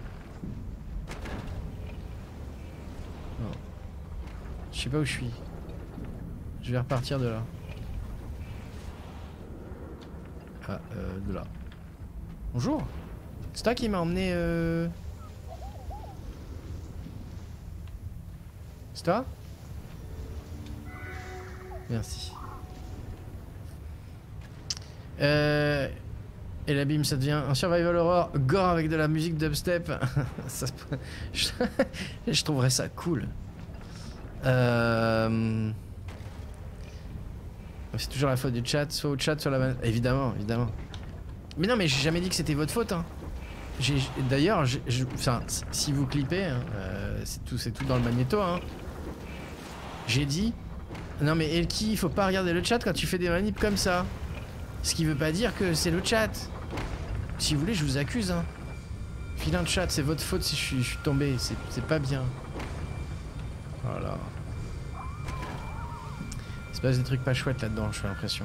Non. Je sais pas où je suis. Je vais repartir de là. Ah, euh, de là. Bonjour. C'est toi qui m'a emmené euh... C'est toi? Merci. Euh... Et l'abîme, ça devient un survival horror gore avec de la musique dubstep. Ça, je... je trouverais ça cool. Euh... C'est toujours la faute du chat, soit au chat, soit la manette. Évidemment, évidemment. Mais non, mais j'ai jamais dit que c'était votre faute. Hein. D'ailleurs, enfin, si vous clippez, hein, euh, c'est tout, c'est tout dans le magnéto. Hein. J'ai dit, non mais Elki, il faut pas regarder le chat quand tu fais des manips comme ça. Ce qui veut pas dire que c'est le chat. Si vous voulez, je vous accuse. Hein. Filin de chat, c'est votre faute si je suis, je suis tombé. C'est pas bien. Voilà. Il se passe des trucs pas chouettes là-dedans, j'ai l'impression.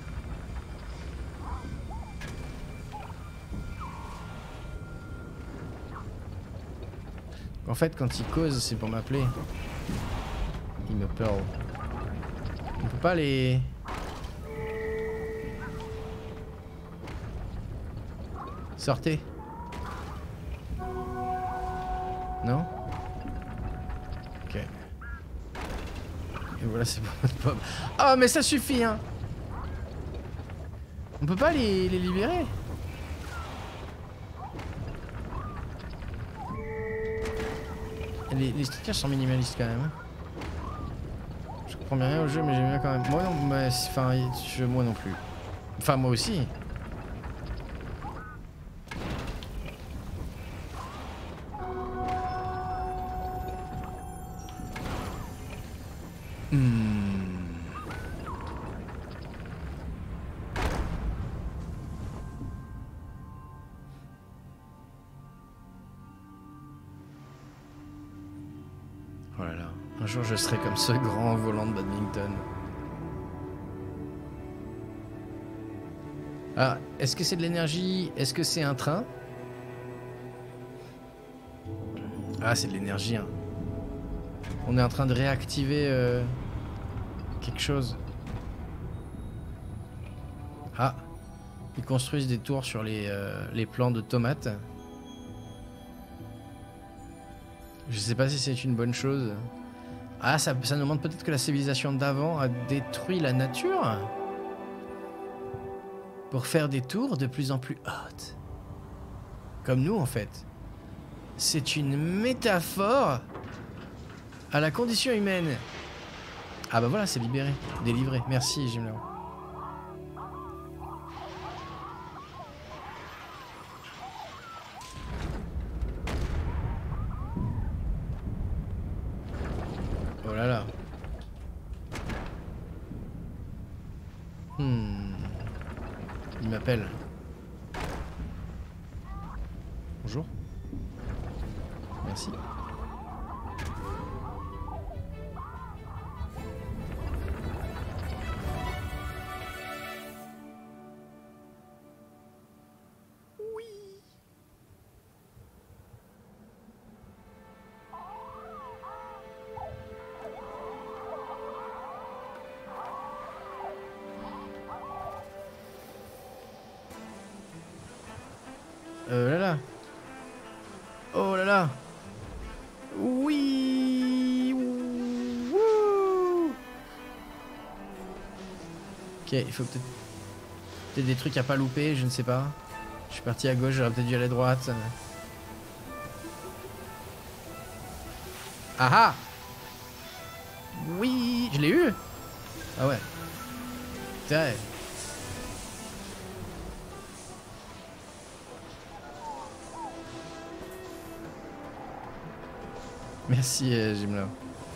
En fait, quand il cause, c'est pour m'appeler. Il me pearl. On peut pas les... Sortez. Non? Ok. Et voilà, c'est bon. Ah, mais ça suffit, hein. On peut pas les, les libérer? Les, les stickers sont minimalistes quand même. Hein. Je comprends bien rien au jeu, mais j'aime bien quand même. Moi non, mais enfin, je, moi non plus. Enfin, moi aussi. Hmm. Oh là là. Un jour, je serai comme ce grand volant de badminton. Ah, est-ce que c'est de l'énergie? Est-ce que c'est un train? Ah, c'est de l'énergie. Hein. On est en train de réactiver euh, quelque chose. Ah, ils construisent des tours sur les, euh, les plants de tomates. Je sais pas si c'est une bonne chose. Ah, ça, ça nous montre peut-être que la civilisation d'avant a détruit la nature pour faire des tours de plus en plus hautes. Comme nous, en fait. C'est une métaphore à la condition humaine. Ah bah voilà, c'est libéré, délivré. Merci, Jim Lao. Oh là là. Hmm. Il m'appelle. Bonjour. Merci. Oui. Euh là là. Oh là là. Oui. Wouh. Ok, il faut peut-être peut-être des trucs à pas louper, je ne sais pas. Je suis parti à gauche, j'aurais peut-être dû aller à droite. Ah ah. Oui, je l'ai eu. Ah ouais. Putain. Merci, euh, Jimlo.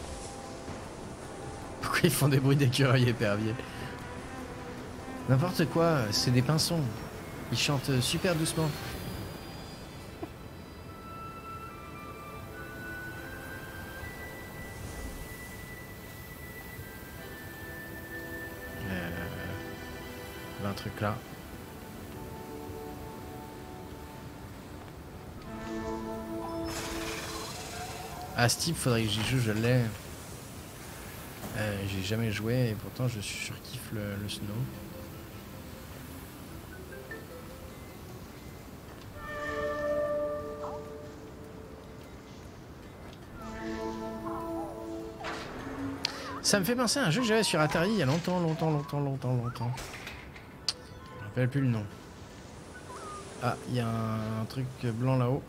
Pourquoi ils font des bruits d'écureuil épervier? N'importe quoi, c'est des pinsons. Ils chantent super doucement. Euh... Un truc là. Ah, Steep, faudrait que j'y joue, je l'ai. Euh, j'ai jamais joué et pourtant je surkiffe le, le snow. Ça me fait penser à un jeu que j'avais sur Atari il y a longtemps, longtemps, longtemps, longtemps, longtemps. Je me rappelle plus le nom. Ah, il y a un, un truc blanc là-haut.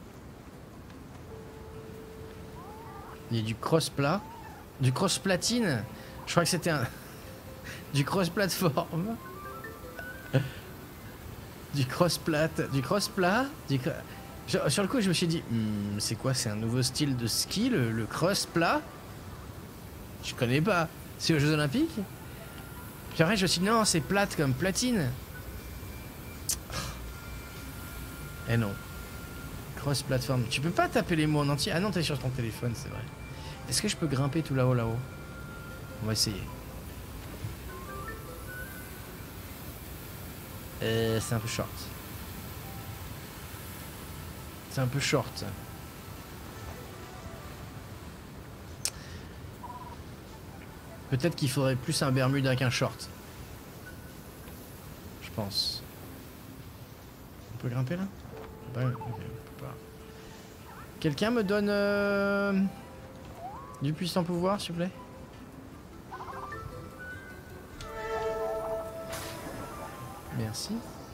Il y a du cross-plat. Du cross-platine. Je crois que c'était un... du cross-plateforme. Du cross-plat. Du cross-plat. Du... Sur le coup, je me suis dit, hm, c'est quoi? C'est un nouveau style de ski, le, le cross-plat? Je connais pas. C'est aux Jeux Olympiques? Puis après, je me suis dit, non, c'est plate comme platine. Eh non. Cross-platform. Tu peux pas taper les mots en entier. Ah non, t'es sur ton téléphone, c'est vrai. Est-ce que je peux grimper tout là-haut, là-haut? On va essayer. Euh, c'est un peu short. C'est un peu short. Peut-être qu'il faudrait plus un Bermuda qu'un short. Je pense. On peut grimper là? Ouais, okay, on peut pas. Quelqu'un me donne euh, du puissant pouvoir, s'il vous plaît? Merci.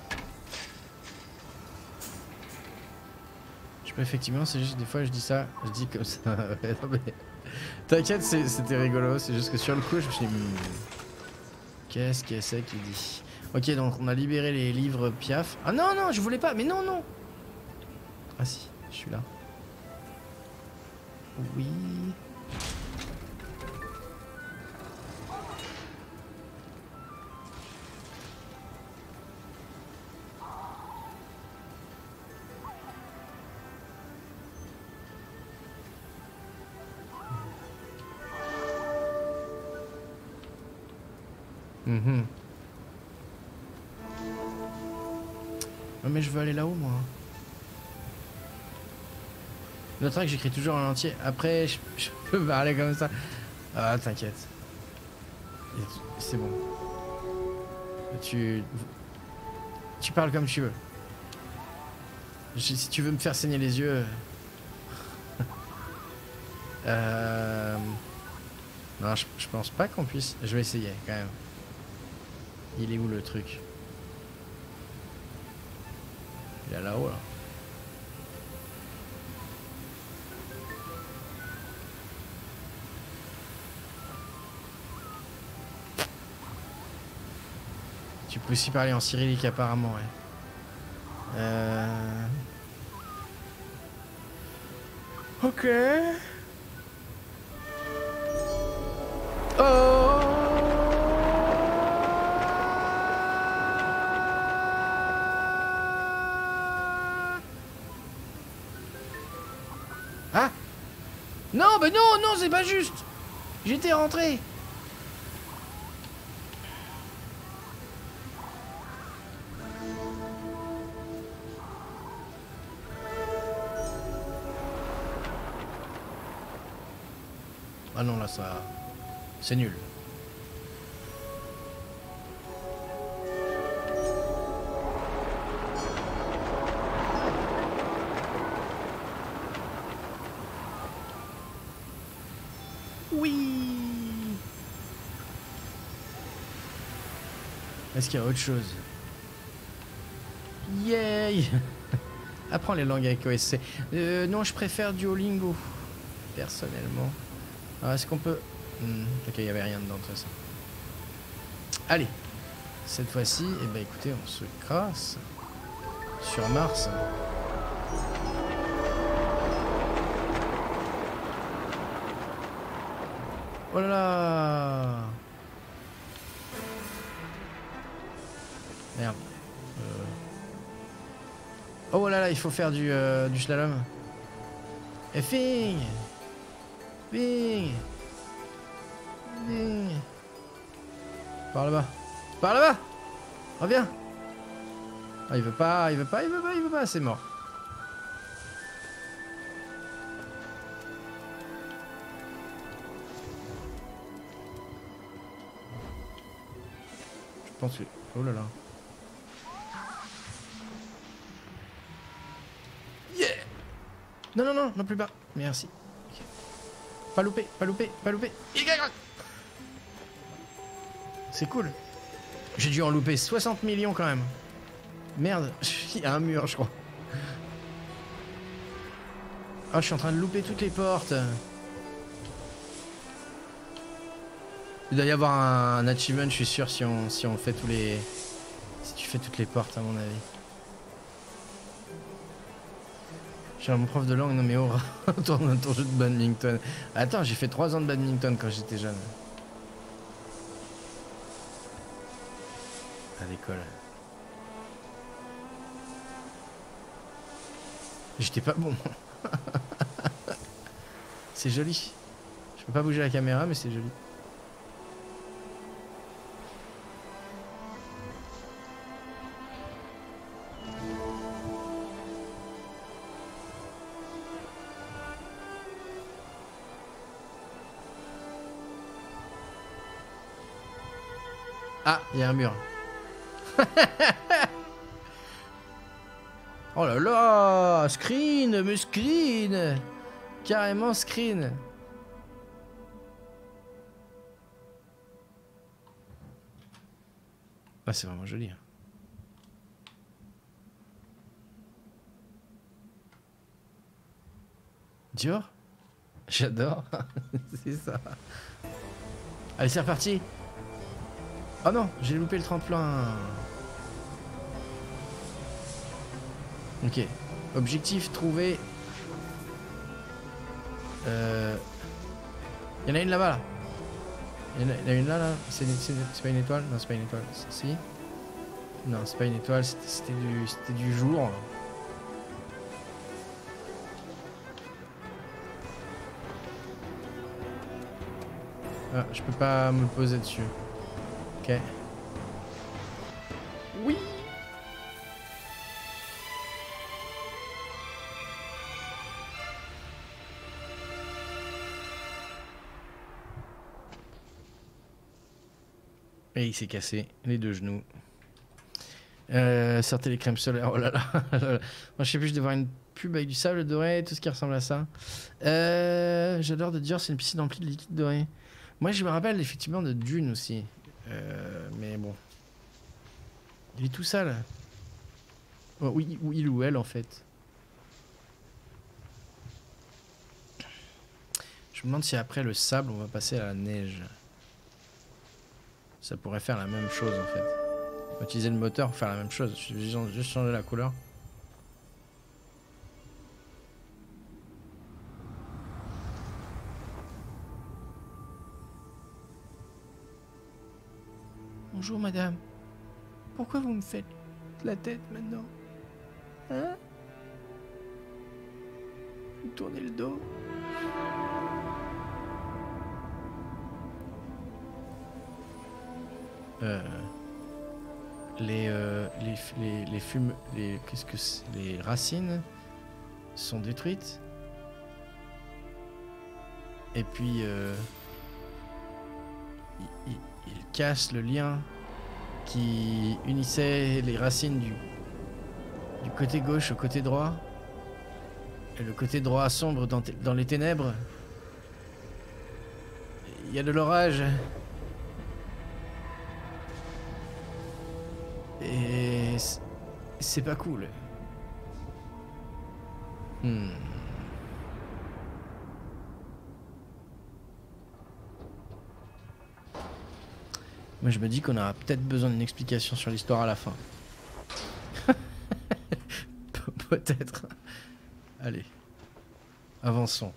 Je peux effectivement, c'est juste des fois je dis ça, je dis comme ça. T'inquiète, c'était rigolo, c'est juste que sur le coup je me suis dit... Qu'est-ce que c'est qu'il dit? Ok, donc on a libéré les livres Piaf. Ah non, non, je voulais pas, mais non, non. Ah si, je suis là. Oui. Mhm. Non mais je veux aller là-haut moi. Notera que j'écris toujours en entier. Après je, je peux parler comme ça. Ah t'inquiète. C'est bon. Tu... Tu parles comme tu veux. Je, si tu veux me faire saigner les yeux... euh... Non je, je pense pas qu'on puisse... Je vais essayer quand même. Il est où le truc? Il est là-haut là. Tu peux aussi parler en cyrillique apparemment, ouais. Euh... Ok. Oh. Ah. Non, mais non, non, c'est pas juste. J'étais rentré. Ah non, là, ça... C'est nul. Oui. Est-ce qu'il y a autre chose? Yay. Apprends les langues avec O S C. Euh, non, je préfère Duolingo. Personnellement. Alors, est-ce qu'on peut... Hmm, ok, il n'y avait rien dedans de toute façon. Allez. Cette fois-ci, eh ben, écoutez, on se casse. Sur Mars. Oh là là. Merde. Euh... Oh là là, il faut faire du, euh, du slalom. Et fing. Fing. Fing. Par là-bas. Par là-bas. Reviens. Ah, il veut pas, il veut pas, il veut pas, il veut pas, c'est mort. pense que... Oh là là. Yeah. Non, non, non, non plus bas. Merci. Okay. Pas loupé, pas loupé, pas loupé. C'est cool. J'ai dû en louper soixante millions quand même. Merde, il y a un mur, je crois. Ah, je suis en train de louper toutes les portes. Il doit y avoir un, un achievement, je suis sûr, si on, si on fait tous les... Si tu fais toutes les portes, à mon avis. J'ai mon prof de langue, non mais oh, retourne dans ton jeu de badminton. Attends, j'ai fait trois ans de badminton quand j'étais jeune. À l'école. J'étais pas bon. C'est joli. Je peux pas bouger la caméra, mais c'est joli. Ah, il y a un mur. Oh là là, screen, mais screen, carrément screen. Ah, c'est vraiment joli. Dior? J'adore. C'est ça. Allez, c'est reparti. Oh non, j'ai loupé le tremplin. Ok. Objectif trouvé. Euh... Il y en a une là-bas là. Il y en a une là là. C'est pas une étoile? Non, c'est pas une étoile. Si. Non, c'est pas une étoile. C'était du, c'était du jour. Ah, je peux pas me poser dessus. Ok. Oui. Et il s'est cassé les deux genoux. Euh, sortez les crèmes solaires. Oh là là. Moi, je sais plus, je devais voir une pub avec du sable doré, tout ce qui ressemble à ça. Euh, J'adore de dire, c'est une piscine remplie de liquide doré. Moi, je me rappelle effectivement de Dune aussi. Euh, mais bon. Il est tout sale. Oh, oui, ou il ou elle en fait. Je me demande si après le sable, on va passer à la neige. Ça pourrait faire la même chose en fait. On va utiliser le moteur pour faire la même chose. Je vais juste changer la couleur. Bonjour madame. Pourquoi vous me faites la tête maintenant? Hein? Vous tournez le dos? Euh, les, euh, les, les, les fumes, les, qu'est-ce que c'est? Les racines sont détruites. Et puis, euh, il, il, il casse le lien qui unissait les racines du, du côté gauche au côté droit. Et le côté droit sombre dans, dans les ténèbres. Il y a de l'orage. Et c'est pas cool. Hmm. Moi je me dis qu'on aura peut-être besoin d'une explication sur l'histoire à la fin. Peut-être. Allez. Avançons.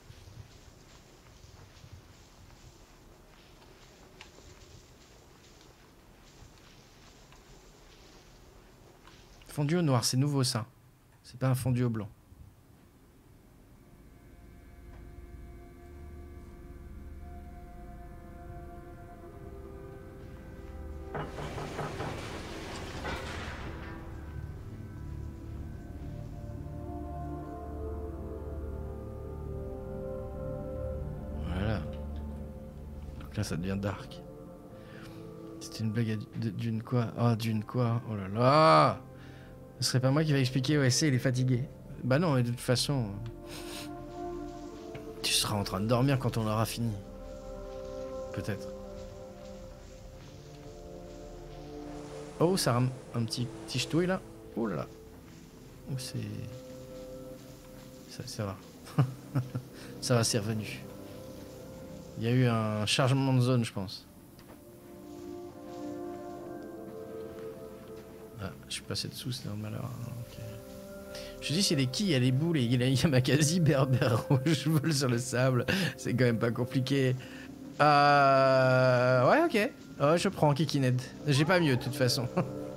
Fondu au noir, c'est nouveau ça. C'est pas un fondu au blanc. Voilà. Donc là, ça devient dark. C'était une blague d'une quoi? Oh, d'une quoi? Oh là là! Ce serait pas moi qui va expliquer, ouais, c'est, il est fatigué. Bah non, mais de toute façon... Tu seras en train de dormir quand on aura fini. Peut-être. Oh, ça rame un petit, petit ch'touille là. Oh là là. Oh, c'est... Ça, ça va. Ça va, c'est revenu. Il y a eu un chargement de zone, je pense. Ah, je suis passé dessous, c'est normal. Alors, okay. Je dis, c'est des quilles, il y a les boules et il y a Yamakasi, berbère rouge, vole sur le sable. C'est quand même pas compliqué. Euh... Ouais, ok. Oh, je prends Kikined. J'ai pas mieux, de toute façon.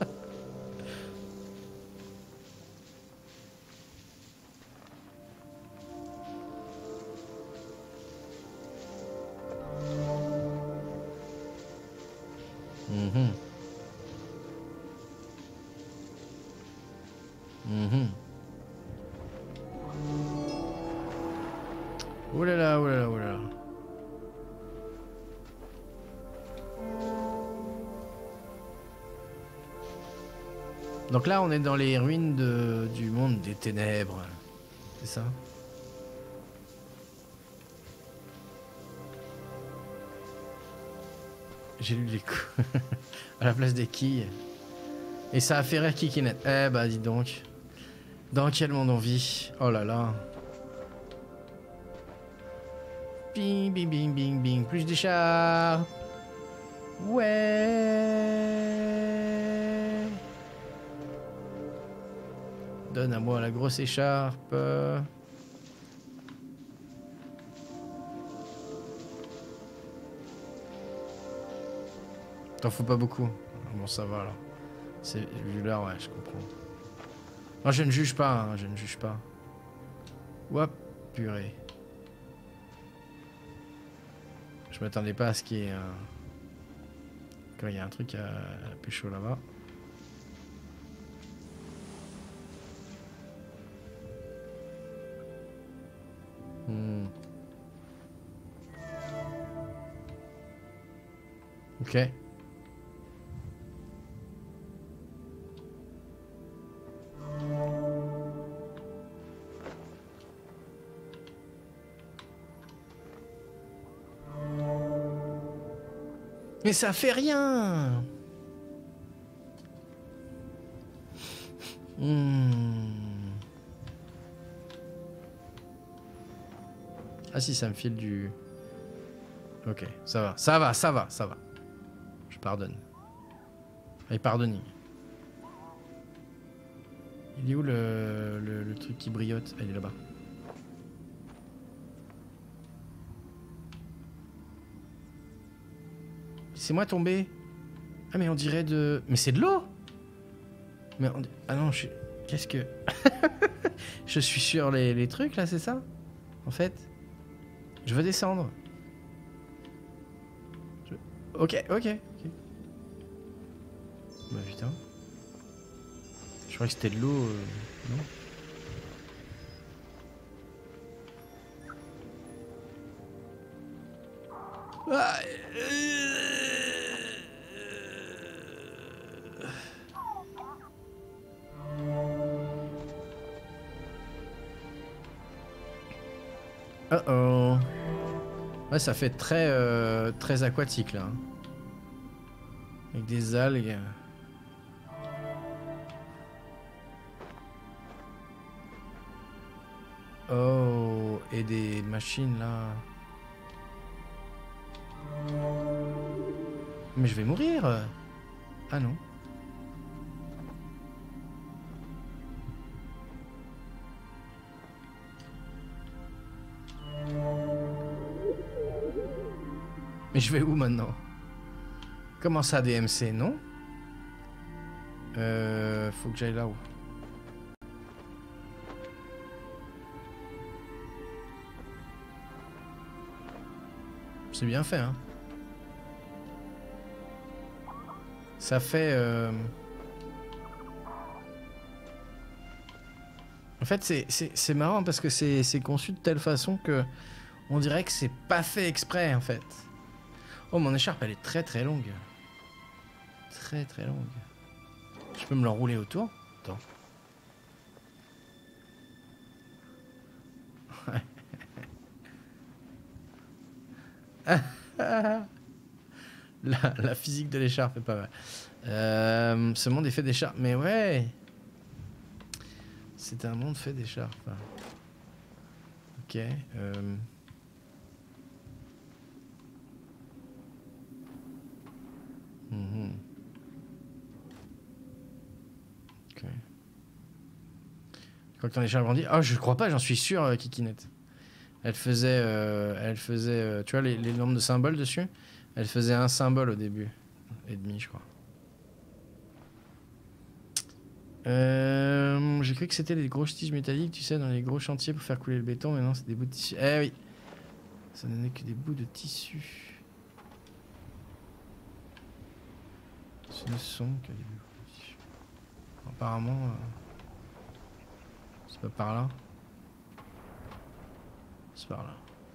Mhm. Mhm. Oh là là, oh là là, oh là là. Donc là, on est dans les ruines de, du monde des ténèbres. C'est ça? J'ai lu les coups. À la place des quilles. Et ça a fait rire Kikinet. Eh bah, dis donc. Dans quel monde on vit? Oh là là. Bing, bing, bing, bing, bing. Plus des chars. Ouais. Donne à moi la grosse écharpe. T'en faut pas beaucoup. Bon, ça va alors. C'est vu là, ouais, je comprends. Non, je ne juge pas, hein, je ne juge pas. Hop, purée. Je m'attendais pas à ce qu'il y ait un... Quand il y a un truc à, à pécho là-bas. Hmm. Ok. Mais ça fait rien. Hmm. Ah si, ça me file du... Ok, ça va, ça va, ça va, ça va. Je pardonne. Allez, pardonne. Il est où le, le, le truc qui briote? Ah, il est là-bas. C'est moi tombé. Ah mais on dirait de... Mais c'est de l'eau. Mais on... Ah non, je suis... Qu'est-ce que... Je suis sur les, les trucs là, c'est ça? En fait, je veux descendre. Je... Ok, ok, ok. Bah putain. Je croyais que c'était de l'eau, euh... non? Ah, euh... Uh oh. Ouais, ça fait très, euh, très aquatique là. Avec des algues. Oh, et des machines là. Mais je vais mourir. Ah non. Mais je vais où maintenant? Comment ça, D M C, non? Euh... Faut que j'aille là-haut. C'est bien fait, hein. Ça fait... Euh... En fait, c'est marrant parce que c'est conçu de telle façon que on dirait que c'est pas fait exprès, en fait. Oh, mon écharpe, elle est très très longue. très très longue. Je peux me l'enrouler autour? Attends. la, la physique de l'écharpe est pas mal. Euh, ce monde est fait d'écharpes. Mais ouais! C'est un monde fait d'écharpes. Ok. Euh... Mmh. Ok. Je crois que ton écharpe grandit. Ah, oh, je crois pas, j'en suis sûr, euh, Kikinette. Elle faisait, euh, elle faisait, euh, tu vois les, les nombres de symboles dessus. Elle faisait un symbole au début et demi, je crois. Euh, J'ai cru que c'était des grosses tiges métalliques, tu sais, dans les gros chantiers pour faire couler le béton, mais non, c'est des bouts de tissu. Eh oui, ça n'est que des bouts de tissu. Ce ne sont que des bouts de tissu. Apparemment, euh, c'est pas par là. C'est par là.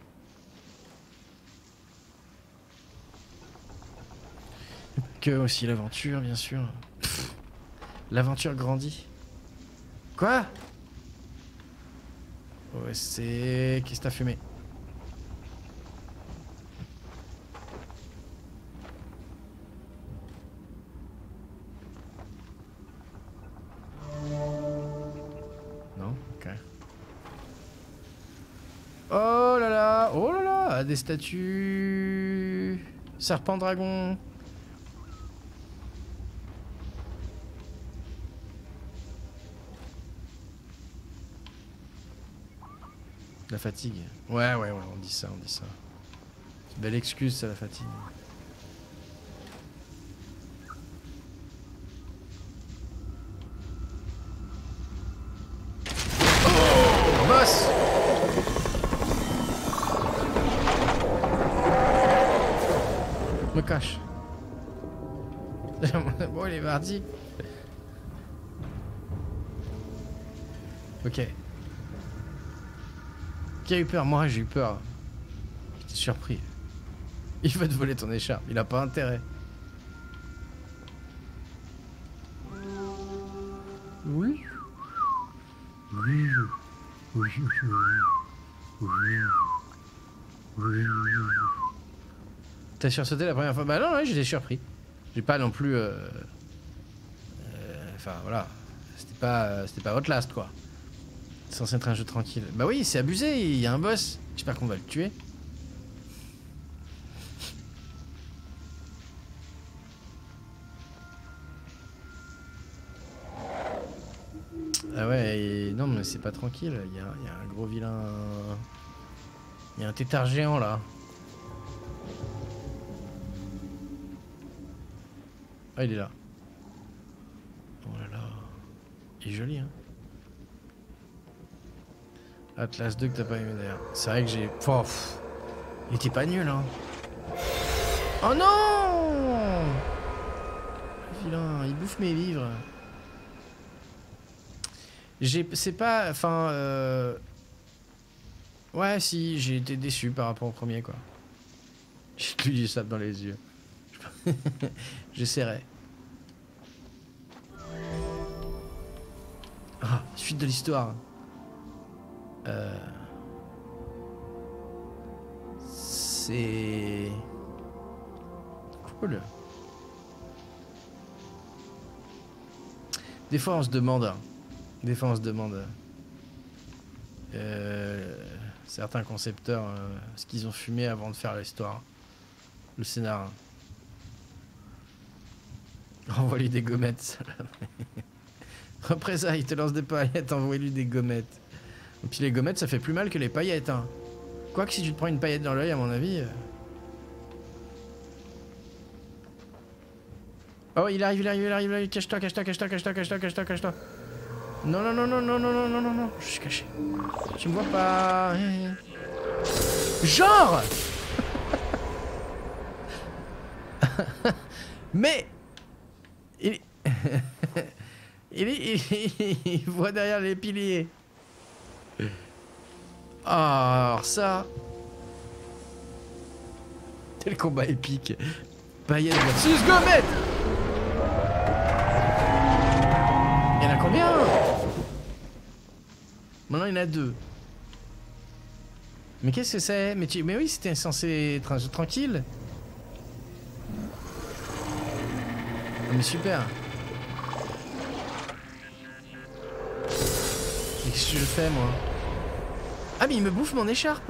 Que aussi l'aventure, bien sûr. L'aventure grandit. Quoi? Ouais, c'est... Qu'est-ce que t'as fumé? Non? Ok. Oh là là! Oh là là! Des statues... Serpent dragon. La fatigue. Ouais, ouais, ouais, on dit ça, on dit ça. C'est une belle excuse, ça, la fatigue. Oh, boss! Je me cache. Bon, il est parti. Ok. Qui a eu peur? Moi j'ai eu peur. J'étais surpris. Il veut te voler ton écharpe, il a pas intérêt. Oui. Oui. Oui. Oui. Oui. T'as sursauté la première fois? Bah non, ouais, j'étais surpris. J'ai pas non plus... Euh... Euh... Enfin voilà. C'était pas, c'était pas Outlast quoi. C'est censé être un jeu tranquille. Bah oui, c'est abusé, il y a un boss. J'espère qu'on va le tuer. Ah ouais, et... non mais c'est pas tranquille. Il y a, il y a un gros vilain... Il y a un tétard géant là. Ah, il est là. Oh là là. Il est joli, hein. Atlas deux que t'as pas aimé d'ailleurs. C'est vrai que j'ai... Oh, pff. Il était pas nul, hein. Oh non! Vilain, il bouffe mes livres. J'ai... C'est pas... Enfin... Euh... Ouais, si, j'ai été déçu par rapport au premier, quoi. J'ai plus du sable dans les yeux. J'essaierai. Ah, suite de l'histoire. Euh... C'est... Cool. Des fois on se demande... Des fois on se demande... Euh... Certains concepteurs... Euh, ce qu'ils ont fumé avant de faire l'histoire. Le scénar. Envoie-lui des gommettes. Après ça, il te lance des paillettes, envoie-lui des gommettes. Et puis les gommettes, ça fait plus mal que les paillettes, hein. Quoique si tu te prends une paillette dans l'œil, à mon avis... Euh... Oh, il arrive, il arrive, il arrive, il arrive. Cache-toi, cache-toi, cache-toi, cache-toi, cache-toi, cache-toi, cache-toi. Non, non, non, non, non, non, non, non, non, non. Je suis caché. Tu me vois pas. Genre Mais... Il... il, il, il, il voit derrière les piliers. Oh, alors ça... Quel combat épique. Paillettes versus gommette. il y en a deux. Mais qu'est-ce que c'est? Mais, tu... mais oui, c'était censé être un jeu tranquille. Oh, mais super. Mais qu'est-ce que je fais, moi? Ah, mais il me bouffe mon écharpe.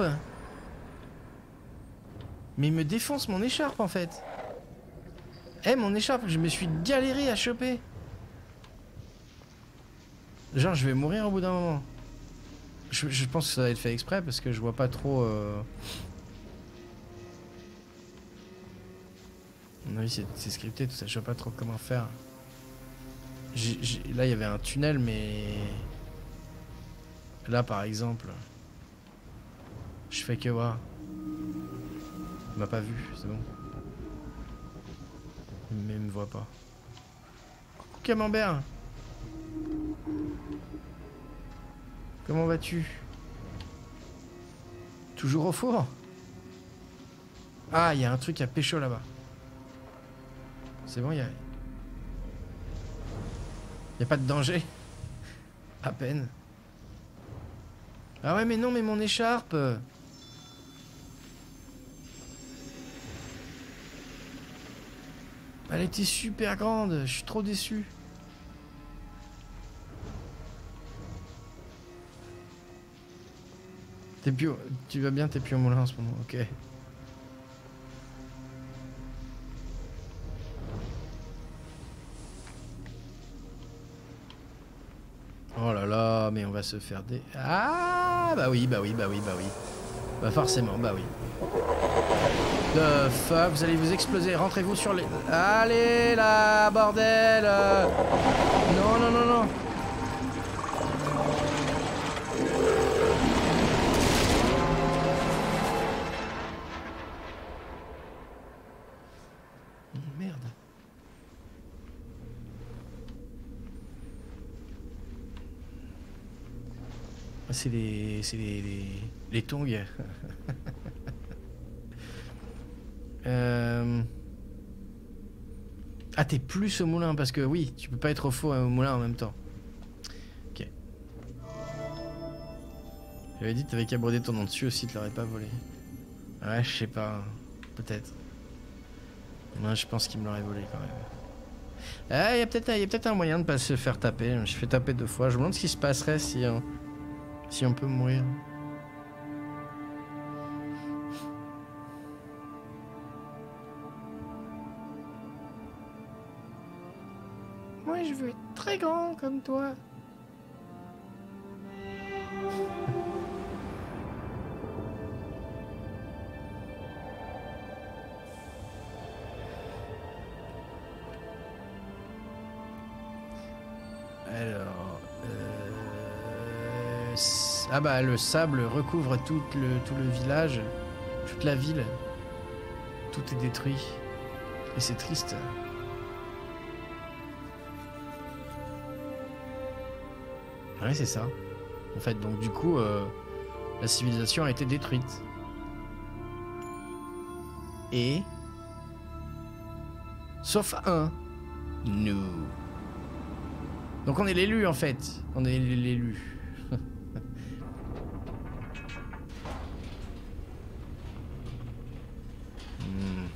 Mais il me défonce mon écharpe, en fait. Eh, hey, mon écharpe, je me suis galéré à choper. Genre, je vais mourir au bout d'un moment. Je, je pense que ça va être fait exprès parce que je vois pas trop... Euh... À mon avis, c'est scripté, tout ça. Je vois pas trop comment faire. J ai, j ai... Là, il y avait un tunnel, mais... Là, par exemple... Je fais que voir. Il m'a pas vu, c'est bon. Mais il me voit pas. Coucou Camembert. Comment vas-tu? Toujours au four? Ah, il y a un truc à pécho là-bas. C'est bon, il y a... Il y a pas de danger? À peine. Ah ouais, mais non, mais mon écharpe. Elle était super grande, je suis trop déçu. T'es plus au... Tu vas bien, t'es plus au moulin en ce moment, ok. Oh là là, mais on va se faire des... Ah bah oui, bah oui, bah oui, bah oui. Bah forcément, bah oui. The fuck, vous allez vous exploser, rentrez-vous sur les... Allez là, bordel. Non, non, non, non. Merde. C'est les... C'est les... Les, les tongs. euh... Ah, t'es plus au moulin, parce que oui, tu peux pas être au four et au moulin en même temps. Ok. J'avais dit que t'avais qu'à broder ton nom dessus aussi, tu l'aurais pas volé. Ouais, je sais pas. Peut-être. Moi, je pense qu'il me l'aurait volé quand même. Ah, il y a peut-être peut un moyen de pas se faire taper. Je fais taper deux fois. Je me demande ce qui se passerait si on, si on peut mourir. Moi, je veux être très grand comme toi. Alors... Euh... Ah bah, le sable recouvre tout le, tout le village, toute la ville. Tout est détruit. Et c'est triste. Ouais, c'est ça. En fait, donc du coup, euh, la civilisation a été détruite. Et... Sauf un. Nous. Donc on est l'élu en fait. On est l'élu. hmm.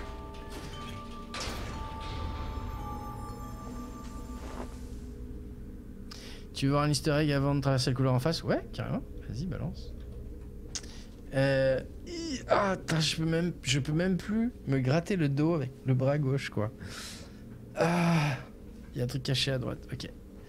Tu veux voir un easter egg avant de traverser le couloir en face? Ouais, carrément. Vas-y, balance. Euh... Ah, je peux même, je peux même plus me gratter le dos avec le bras gauche, quoi. Ah, il y a un truc caché à droite. Ok.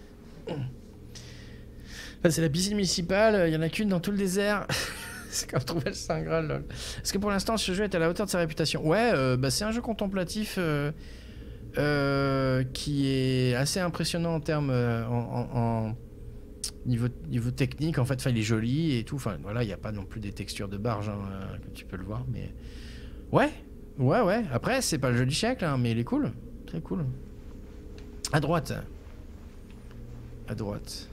Là, c'est la piscine municipale. Il y en a qu'une dans tout le désert. C'est comme trouver le Saint Graal, lol. Est-ce que pour l'instant, ce jeu est à la hauteur de sa réputation? Ouais, euh, bah, c'est un jeu contemplatif euh, euh, qui est assez impressionnant en termes euh, en, en, en niveau, niveau technique. En fait, enfin, il est joli et tout. Enfin, voilà, il n'y a pas non plus des textures de barge, hein, euh, que tu peux le voir, mais ouais, ouais, ouais. Après, c'est pas le jeu du siècle, hein, mais il est cool, très cool. À droite, à droite.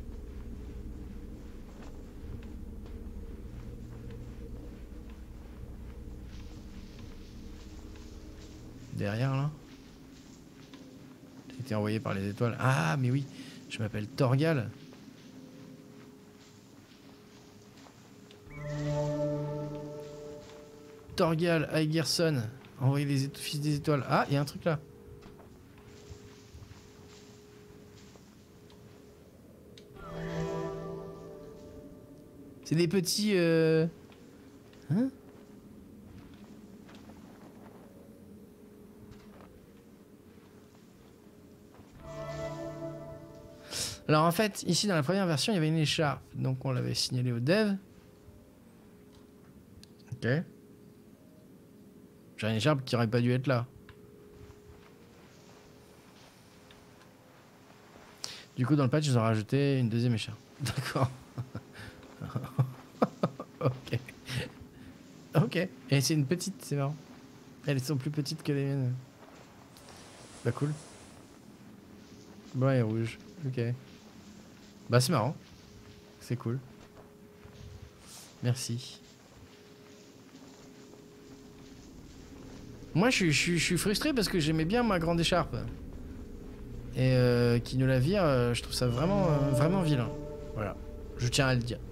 Derrière là. J'ai été envoyé par les étoiles. Ah mais oui, je m'appelle Torgal. Torgal, Aigerson, envoyer les éto- fils des étoiles. Ah, il y a un truc là. C'est des petits... Euh... Hein? Alors en fait, ici dans la première version, il y avait une écharpe. Donc on l'avait signalé au dev. Ok. J'ai une écharpe qui aurait pas dû être là. Du coup, dans le patch, ils ont rajouté une deuxième écharpe. D'accord. Ok. Ok. Et c'est une petite, c'est marrant. Elles sont plus petites que les miennes. Bah cool. Bon, et rouge. Ok. Bah c'est marrant. C'est cool. Merci. Moi, je suis, je suis, je suis frustré parce que j'aimais bien ma grande écharpe. Et euh, qui nous la vire, euh, je trouve ça vraiment, euh, vraiment vilain. Voilà. Je tiens à le dire.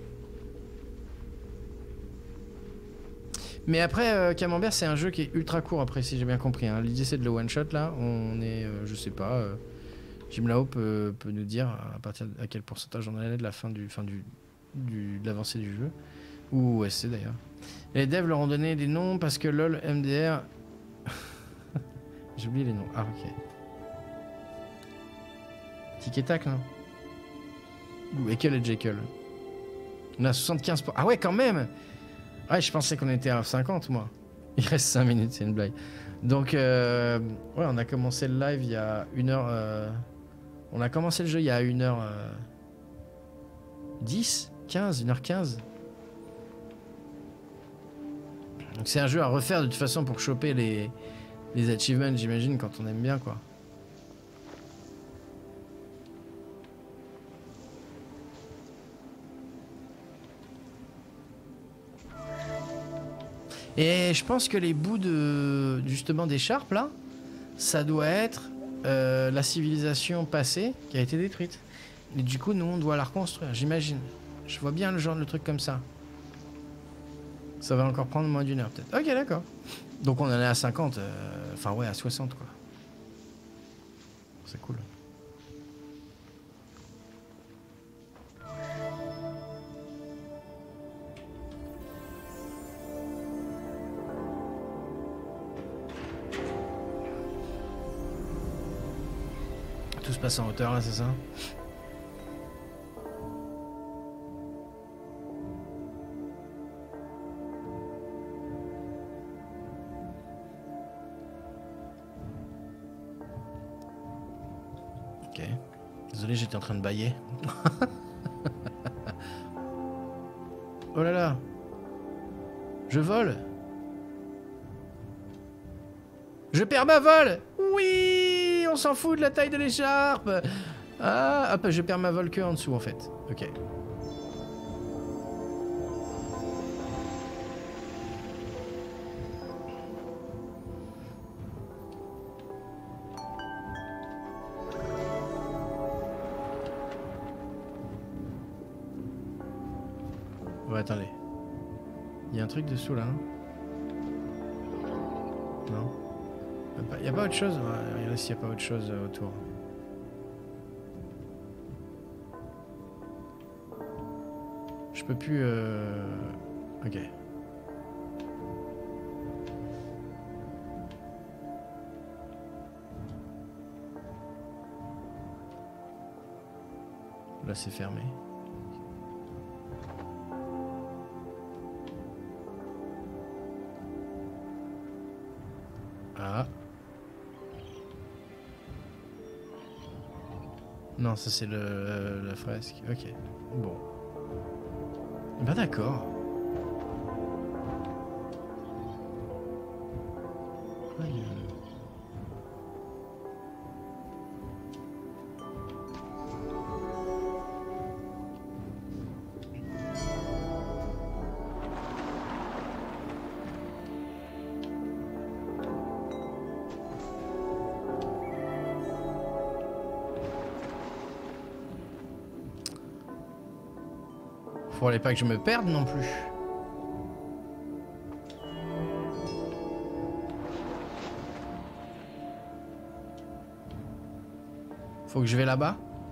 Mais après, euh, Camembert, c'est un jeu qui est ultra court, après, si j'ai bien compris. Hein. L'idée, c'est de le one-shot, là. On est, euh, je sais pas... Euh, Jim Lao peut, peut nous dire à partir de à quel pourcentage on est de la fin du, fin du, du de l'avancée du jeu, ou O S C d'ailleurs. Les devs leur ont donné des noms parce que LOL, M D R, j'ai oublié les noms. Ah ok. Tic et tac non. Ou Ekel et Jekyll. On a soixante-quinze pour... Ah ouais quand même. Ouais je pensais qu'on était à cinquante moi. Il reste cinq minutes, c'est une blague. Donc euh, ouais on a commencé le live il y a une heure. Euh... On a commencé le jeu il y a une heure dix, quinze, une heure quinze. Donc c'est un jeu à refaire de toute façon pour choper les, les achievements, j'imagine, quand on aime bien, quoi. Et je pense que les bouts de justement d'écharpe, là, ça doit être euh, la civilisation passée qui a été détruite. Et du coup, nous, on doit la reconstruire, j'imagine. Je vois bien le genre de truc comme ça. Ça va encore prendre moins d'une heure, peut-être. Ok, d'accord. Donc on en est à cinquante. Euh, enfin, ouais, à soixante, quoi. C'est cool. Tout se passe en hauteur, là, c'est ça? Ok. Désolé, j'étais en train de bailler. Oh là là. Je vole. Je perds ma vol. Oui, on s'en fout de la taille de l'écharpe. Ah, hop, je perds ma vol que en dessous, en fait. Ok. Ouais, attendez. Il y a un truc dessous, là, non? Non. Il n'y a pas autre chose? Ouais, regardez s'il n'y a pas autre chose euh, autour. Je peux plus... Euh... Ok. Là, c'est fermé. Ah. Non, ça c'est le la fresque. Ok. Bon. Bah d'accord. Aïe. Faudrait pas que je me perde non plus. Faut que je vais là-bas.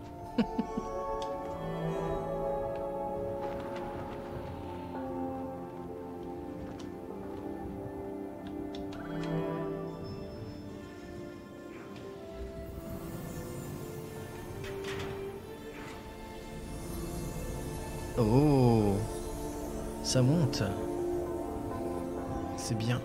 Oh, ça monte. C'est bien.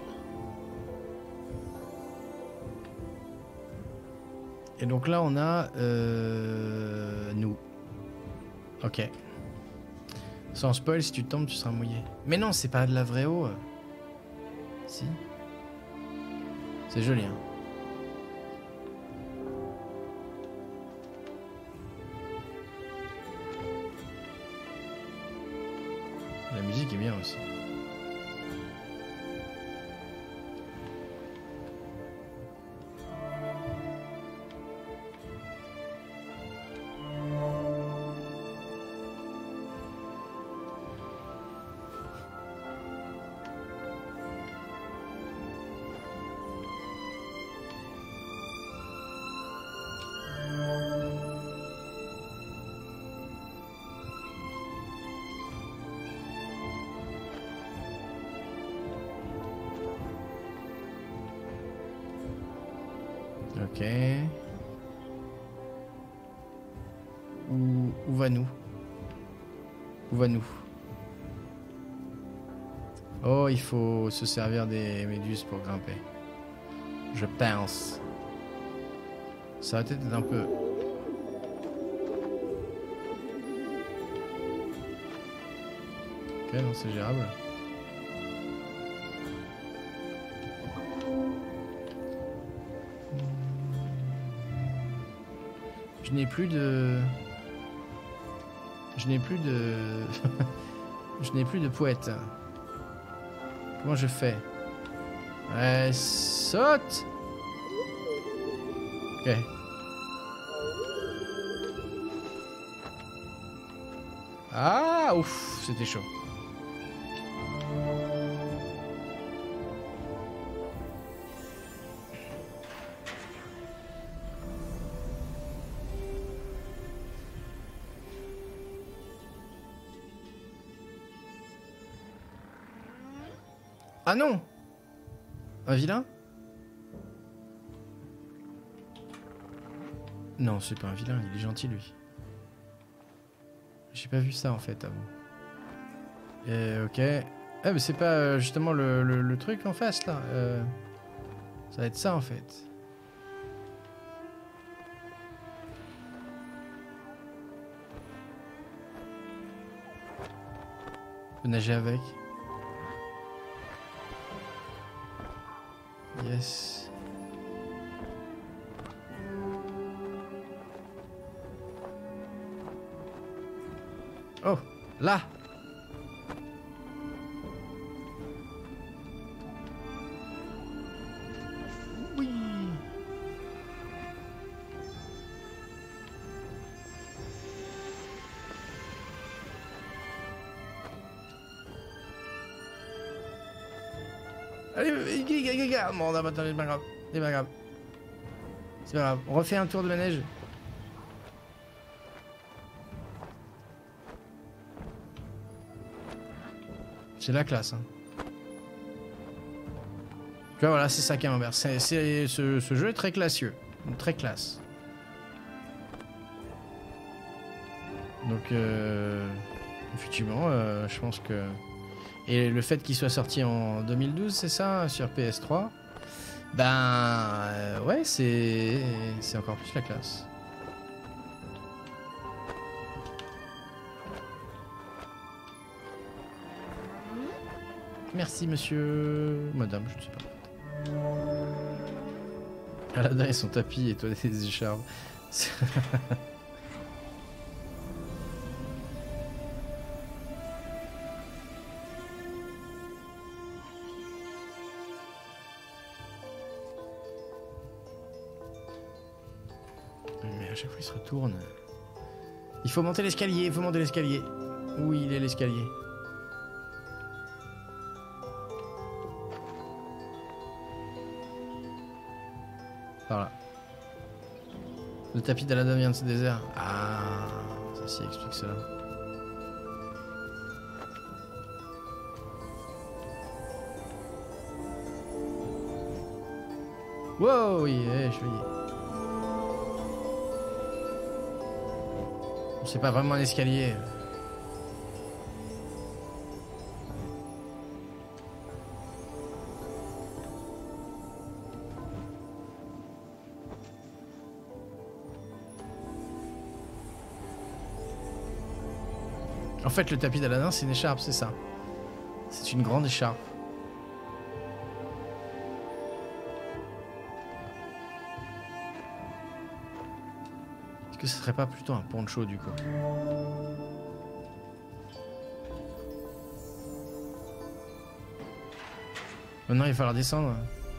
Et donc là, on a euh, nous. Ok. Sans spoil, si tu tombes, tu seras mouillé. Mais non, c'est pas de la vraie eau. Si. C'est joli, hein. La musique est bien aussi. Ok. Où, où va-nous? Où va-nous? Oh, il faut se servir des méduses pour grimper. Je pense. Ça va peut-être être un peu... Ok, non, c'est gérable. Je n'ai plus de... Je n'ai plus de... Je n'ai plus de poète. Comment je fais? Ouais, saute! Ok. Ah, ouf, c'était chaud. Ah non! Un vilain? Non, c'est pas un vilain, il est gentil lui. J'ai pas vu ça en fait avant. Et ok. Ah mais c'est pas euh, justement le, le, le truc en face là. Euh, ça va être ça en fait. Faut nager avec. Yes. Oh, là. Oui. Allez, regarde. Bon, on a pas c'est pas grave. C'est pas grave. C'est pas grave. On refait un tour de manège. C'est la classe, hein. Tu vois, voilà, c'est ça Camembert. C'est, c'est, ce, ce jeu est très classieux. Très classe. Donc, euh, effectivement, euh, je pense que... Et le fait qu'il soit sorti en deux mille douze, c'est ça, sur P S trois, ben, euh, ouais, c'est, c'est encore plus la classe. Merci, monsieur... Madame, je ne sais pas. Aladdin et son tapis et toi des écharpes. Mais à chaque fois, il se retourne. Il faut monter l'escalier, il faut monter l'escalier. Où il est l'escalier? Par là. Le tapis d'Aladin vient de ce désert. Ah, ça s'y explique cela. Wow, oui, eh, chevalier. C'est pas vraiment un escalier. En fait, le tapis d'Aladin, c'est une écharpe, c'est ça. C'est une grande écharpe. Est-ce que ce serait pas plutôt un poncho, du coup? Maintenant, il va falloir descendre.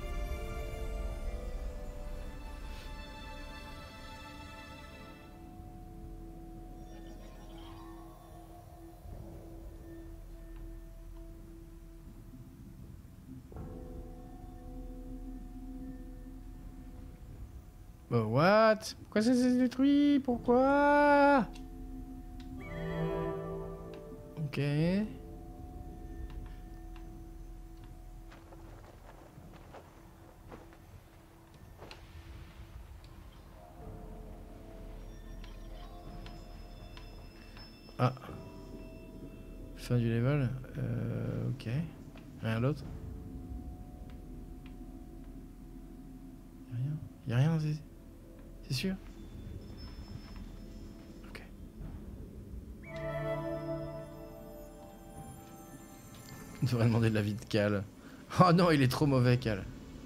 Oh, what? Pourquoi ça s'est détruit? Pourquoi? Ok. Ah. Fin du level. Euh, ok. Rien d'autre? Y'a rien? Y'a rien, c'est... C'est sûr? Ok. On devrait demander de l'avis de Cal. Oh non, il est trop mauvais, Cal.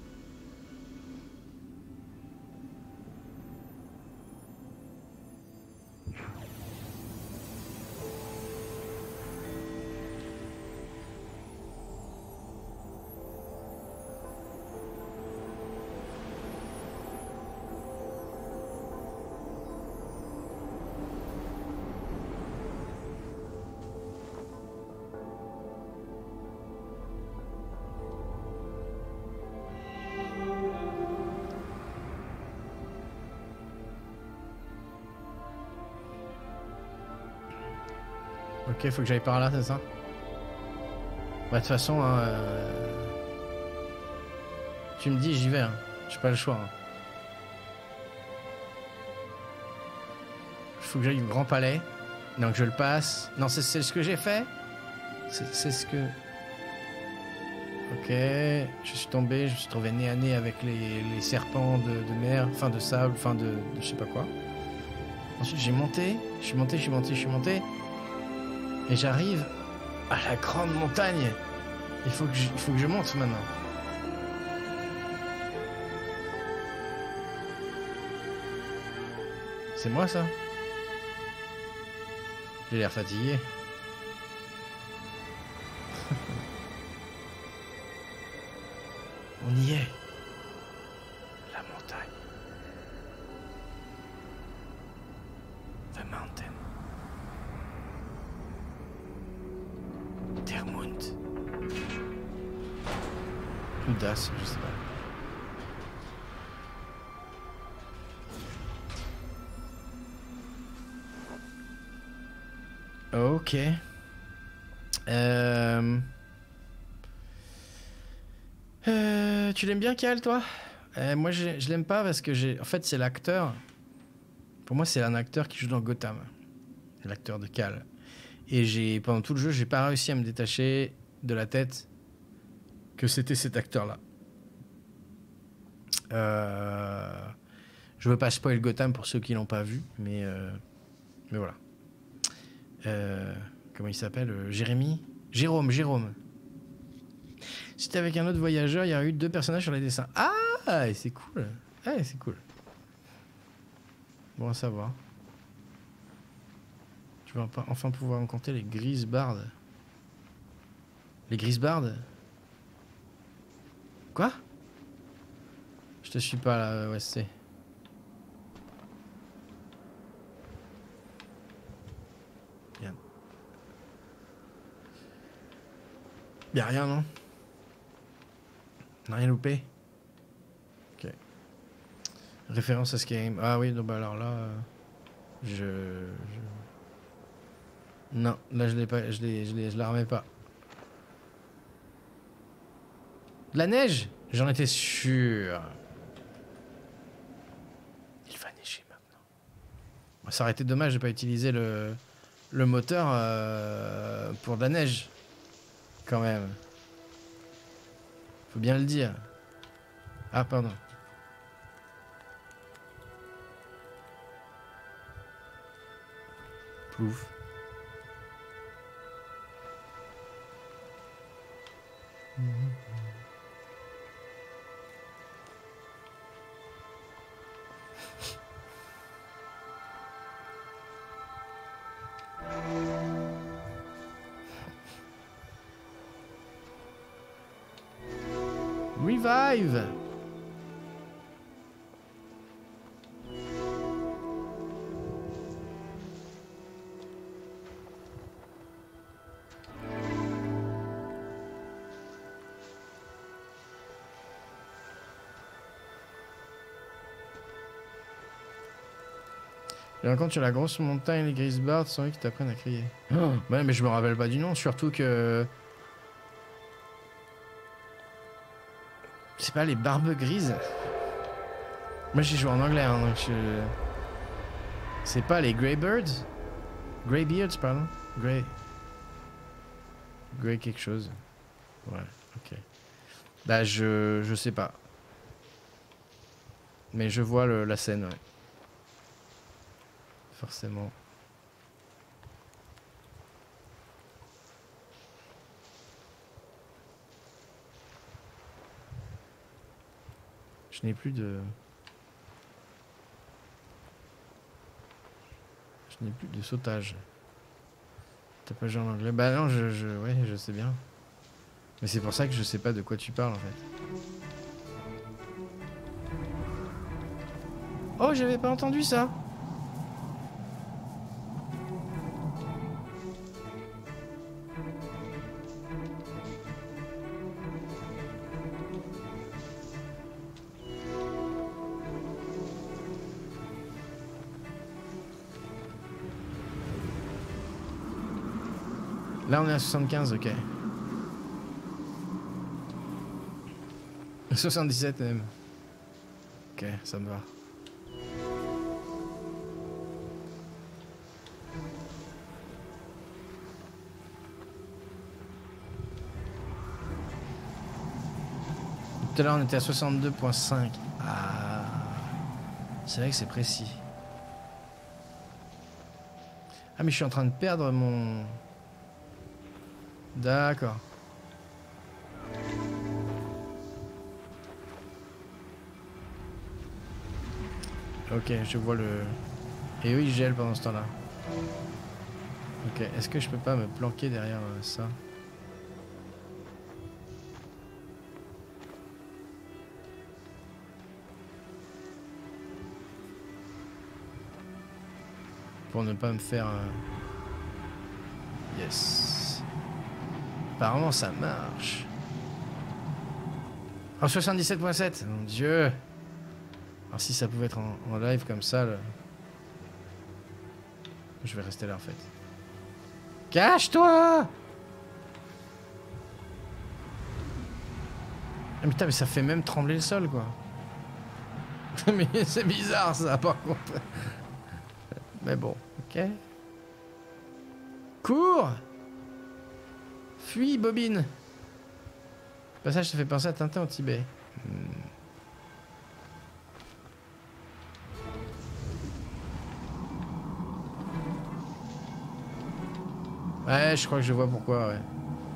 Ok, faut que j'aille par là, c'est ça? Bah, de toute façon, hein, euh... tu me dis, j'y vais. Hein. J'ai pas le choix. Hein. Faut que j'aille au Grand Palais. Donc je le passe. Non, c'est ce que j'ai fait. C'est ce que... Ok, je suis tombé, je me suis trouvé nez à nez avec les, les serpents de, de mer, enfin de sable, enfin de, de je sais pas quoi. Ensuite j'ai monté, je suis monté, je suis monté, je suis monté. Et j'arrive à la grande montagne. Il faut que je, il faut que je monte maintenant. C'est moi ça? J'ai l'air fatigué. On y est. La montagne. The mountain. Termund. Ou Das, je sais pas. Ok. Euh... Euh, tu l'aimes bien, Cal, toi? euh, Moi, je, je l'aime pas parce que j'ai. En fait, c'est l'acteur. Pour moi, c'est un acteur qui joue dans Gotham. C'est l'acteur de Cal. Et j'ai pendant tout le jeu, j'ai pas réussi à me détacher de la tête que c'était cet acteur-là. Euh... Je veux pas spoil Gotham pour ceux qui l'ont pas vu, mais euh... mais voilà. Euh... Comment il s'appelle? Jérémy? Jérôme, Jérôme. Si t'es avec un autre voyageur, il y a eu deux personnages sur les dessins. Ah, c'est cool. Ouais, c'est cool. Bon à savoir. Tu vas enfin pouvoir rencontrer les Grisbardes. Les Grisbardes? Quoi? Je te suis pas là, ouais, c'est. Bien. Y'a rien, non? On n'a rien loupé? Ok. Référence à Skyrim. Ah oui, donc bah alors là, euh, je, je... Non, là je l'ai pas, je l'ai, je l'ai, je la remets pas. De la neige? J'en étais sûr. Il va neiger maintenant. Ça aurait été dommage de pas utiliser le, le moteur euh, pour de la neige. Quand même. Faut bien le dire. Ah, pardon. Plouf. Revive. Et quand tu as la grosse montagne, les Grisbards sont eux qui t'apprennent à crier. Oh, ouais, mais je me rappelle pas du nom, surtout que... C'est pas les barbes grises. Moi j'ai joué en anglais, hein, donc je... C'est pas les Greybirds? Greybeards, pardon. Grey... Grey quelque chose. Ouais, ok. Bah je... je sais pas. Mais je vois le, la scène, ouais. Forcément. Je n'ai plus de... Je n'ai plus de sautage. Tapage en anglais. Bah non, je, je... Ouais, je sais bien. Mais c'est pour ça que je sais pas de quoi tu parles, en fait. Oh, j'avais pas entendu ça. Là, on est à soixante-quinze, ok. soixante-dix-sept même. Ok, ça me va. Tout à l'heure, on était à soixante-deux virgule cinq. Ah. C'est vrai que c'est précis. Ah, mais je suis en train de perdre mon... D'accord. Ok, je vois le... Et eux, ils gèlent pendant ce temps-là. Ok, est-ce que je peux pas me planquer derrière euh, ça? Pour ne pas me faire... Euh... Yes. Apparemment, ça marche. En soixante-dix-sept virgule sept, mon dieu. Alors si ça pouvait être en, en live comme ça, le... je vais rester là en fait. Cache-toi! Ah, putain, mais ça fait même trembler le sol, quoi. Mais c'est bizarre, ça, par contre. Mais bon, ok. Cours! Fuis, bobine! Le passage te fait penser à Tintin au Tibet. Hmm. Ouais, je crois que je vois pourquoi, ouais.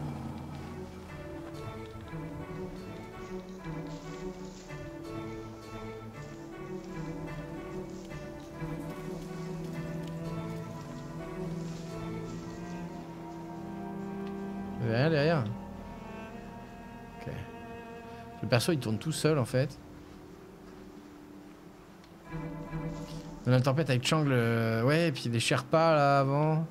Rien derrière. Ok. Le perso il tourne tout seul en fait. On a la tempête avec Chang, le... ouais, et puis les Sherpas là avant.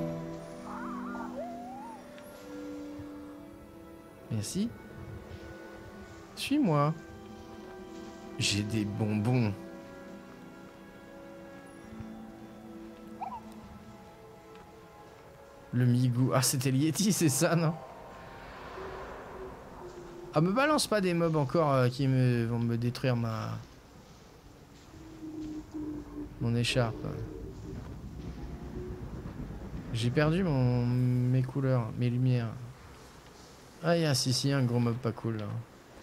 Merci. Suis-moi. J'ai des bonbons. Le Migou. Ah, c'était le Yeti, c'est ça, non? Ah, me balance pas des mobs encore euh, qui me, vont me détruire ma... Mon écharpe. J'ai perdu mon... mes couleurs, mes lumières. Ah, il y a si, si, un gros mob pas cool, là.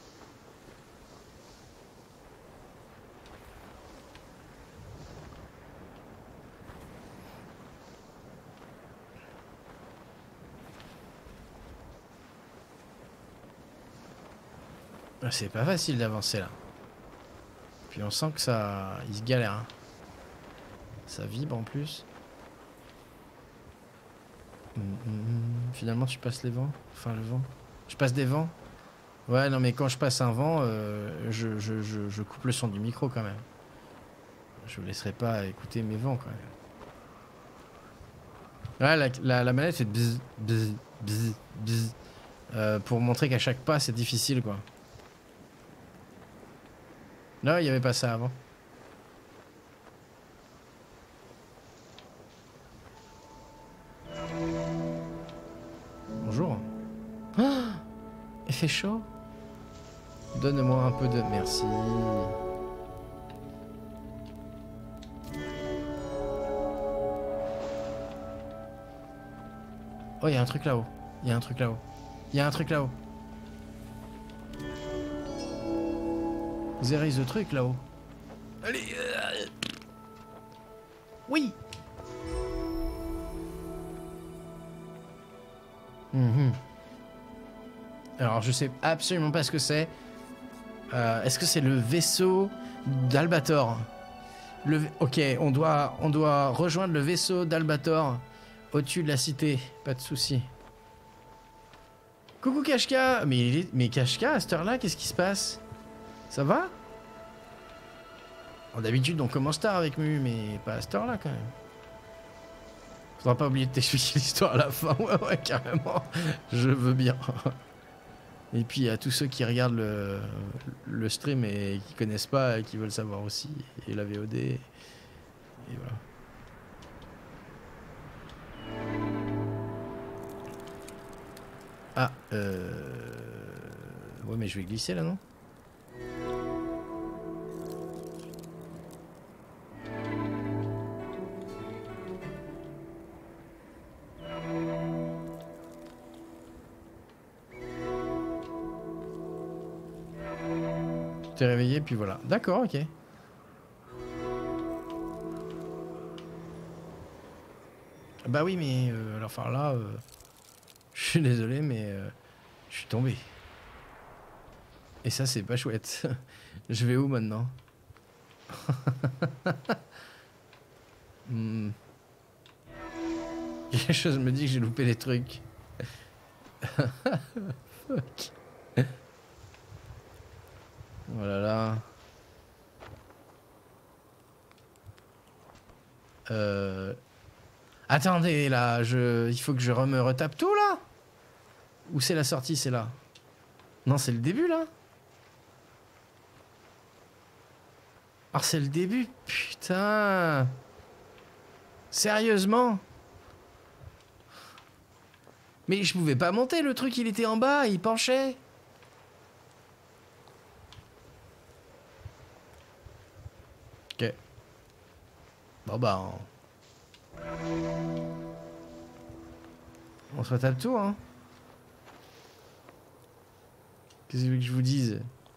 C'est pas facile d'avancer là. Puis on sent que ça... Il se galère. Hein. Ça vibre en plus. Mmh, mmh. Finalement tu passes les vents. Enfin le vent. Je passe des vents. Ouais non mais quand je passe un vent, euh, je, je, je, je coupe le son du micro quand même. Je vous laisserai pas écouter mes vents quand même. Ouais la, la, la manette fait bzz, bzz, bzz, bzz. Euh, pour montrer qu'à chaque pas c'est difficile quoi. Non, il n'y avait pas ça avant. Bonjour. Ah, il fait chaud. Donne-moi un peu de... Merci. Oh, il y a un truc là-haut. Il y a un truc là-haut. Il y a un truc là-haut. There is the truc là-haut. Allez. Euh... Oui. Mmh. Alors, je sais absolument pas ce que c'est. Euh, Est-ce que c'est le vaisseau d'Albator? Le... Ok, on doit, on doit rejoindre le vaisseau d'Albator au-dessus de la cité. Pas de souci. Coucou Kashka. Mais, il est... Mais Kashka, à cette heure-là, qu'est-ce qui se passe? Ça va? Bon, d'habitude, on commence tard avec Mu, mais pas à cette heure-là, quand même. Faudra pas oublier de t'expliquer l'histoire à la fin. Ouais, ouais, carrément. Je veux bien. Et puis, à tous ceux qui regardent le, le stream et qui connaissent pas et qui veulent savoir aussi. Et la V O D. Et voilà. Ah, euh... Ouais, mais je vais glisser, là, non? T'es réveillé, puis voilà. D'accord, ok. Bah oui, mais euh, alors, enfin là, euh, je suis désolé, mais euh, je suis tombé. Et ça, c'est pas chouette. Je vais où maintenant? hmm. Quelque chose me dit que j'ai loupé des trucs. Fuck. Oh là là. Euh... Attendez, là, je... il faut que je me retape tout, là? Où c'est la sortie, c'est là? Non, c'est le début, là? Ah, c'est le début? Putain! Sérieusement? Mais je pouvais pas monter, le truc, il était en bas, il penchait. Ok. Bon bah... On, on se retape tout, hein. Qu'est-ce que vous voulez que je vous dise?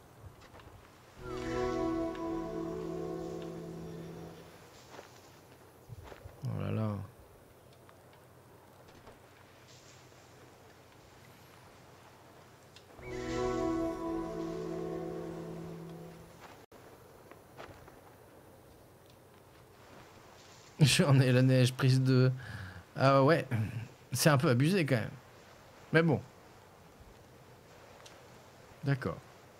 Oh là là. J'en ai la neige prise de... Ah ouais, c'est un peu abusé quand même. Mais bon. D'accord.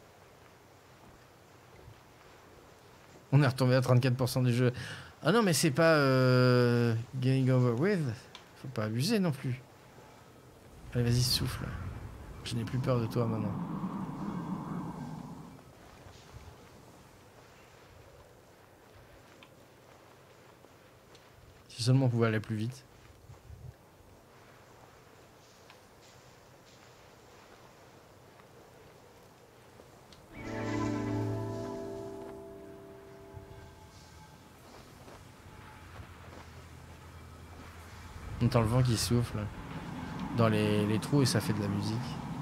On est retombé à trente-quatre pour cent du jeu. Ah non, mais c'est pas... Euh, getting over with. Faut pas abuser non plus. Allez, vas-y, souffle. Je n'ai plus peur de toi maintenant. seulement on pouvait aller plus vite. On entend le vent qui souffle dans les, les trous et ça fait de la musique.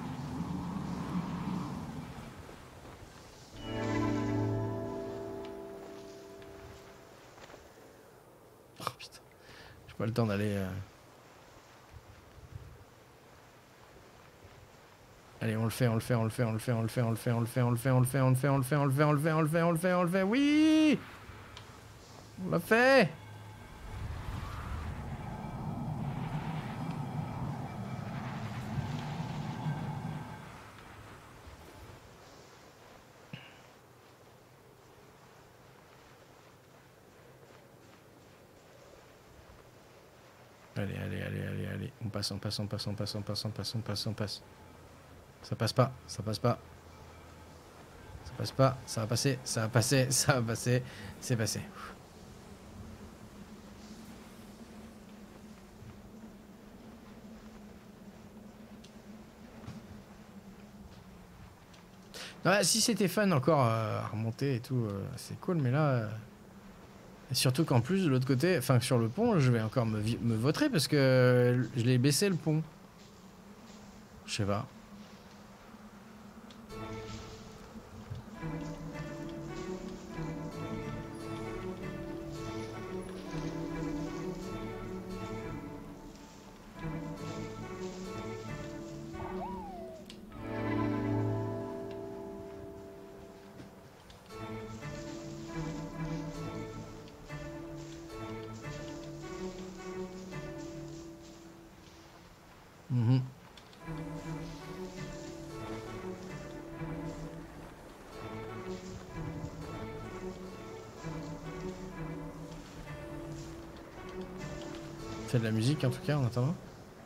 Oh putain, j'ai pas le temps d'aller... Euh... Allez, on le fait, on le fait, on le fait, on le fait, on le fait, on le fait, on le fait, on le fait, on le fait, on le fait, on le fait, on le fait, on le fait, on le fait, on le fait, on le fait, oui! On l'a fait! Allez, allez, allez, allez, allez. On passe, on passe, on passe, on passe, on passe, on passe, on passe, on passe. Ça passe pas, ça passe pas. Ça passe pas, ça va passer, ça va passer, ça va passer. C'est passé. Ouais, si c'était fun encore euh, à remonter et tout, euh, c'est cool, mais là... Euh... Et surtout qu'en plus, de l'autre côté, enfin sur le pont, je vais encore me, me vautrer parce que je l'ai baissé le pont. Je sais pas. Mm-hmm. Fait de la musique en tout cas en attendant.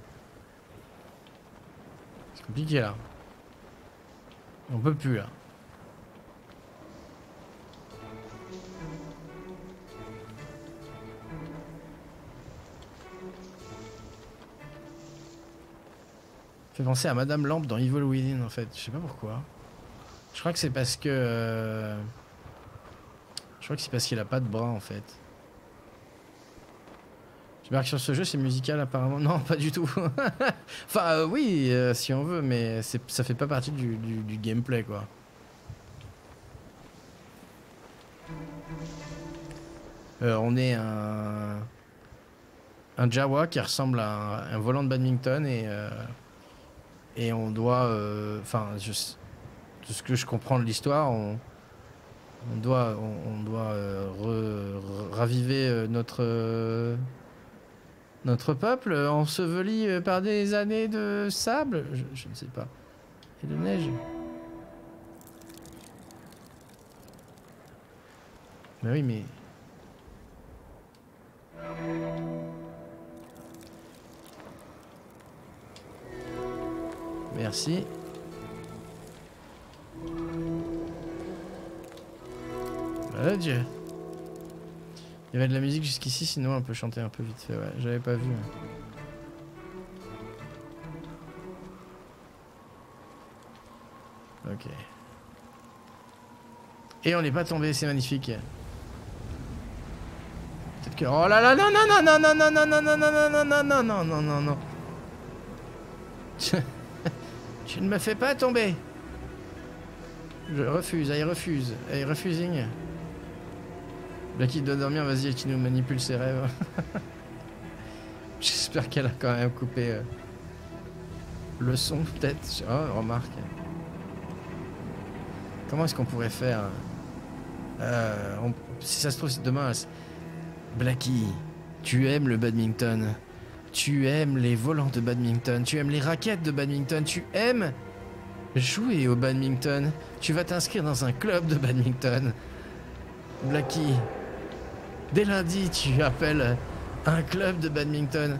C'est compliqué là. On peut plus là. Fait penser à Madame Lampe dans Evil Within en fait. Je sais pas pourquoi. Je crois que c'est parce que... Euh... Je crois que c'est parce qu'il a pas de bras en fait. J'espère que sur ce jeu c'est musical apparemment. Non, pas du tout. Enfin euh, oui, euh, si on veut, mais ça fait pas partie du, du, du gameplay quoi. Euh, on est un... Un Jawa qui ressemble à un, un volant de badminton et... Euh... Et on doit, enfin, euh, de ce que je comprends de l'histoire, on, on doit, on, on doit euh, re, re, raviver euh, notre euh, notre peuple enseveli euh, par des années de sable, je, je ne sais pas, et de neige. Mais oui, mais merci. Oh Dieu. Il y avait de la musique jusqu'ici, sinon on peut chanter un peu vite fait. Ouais, j'avais pas vu. Ok. Et on n'est pas tombé, c'est magnifique. Peut-être que... Oh là là, non, non, non, non, non, non, non, non, non, non, non, non, non, non, non, non, non. Tu ne me fais pas tomber. Je refuse, I refuse, I refusing. Blacky doit dormir, vas-y, qui nous manipule ses rêves. J'espère qu'elle a quand même coupé euh, le son, peut-être. Oh, remarque. Comment est-ce qu'on pourrait faire euh, on, si ça se trouve, demain... Blacky, tu aimes le badminton. Tu aimes les volants de badminton. Tu aimes les raquettes de badminton. Tu aimes jouer au badminton. Tu vas t'inscrire dans un club de badminton. Blacky, dès lundi, tu appelles un club de badminton.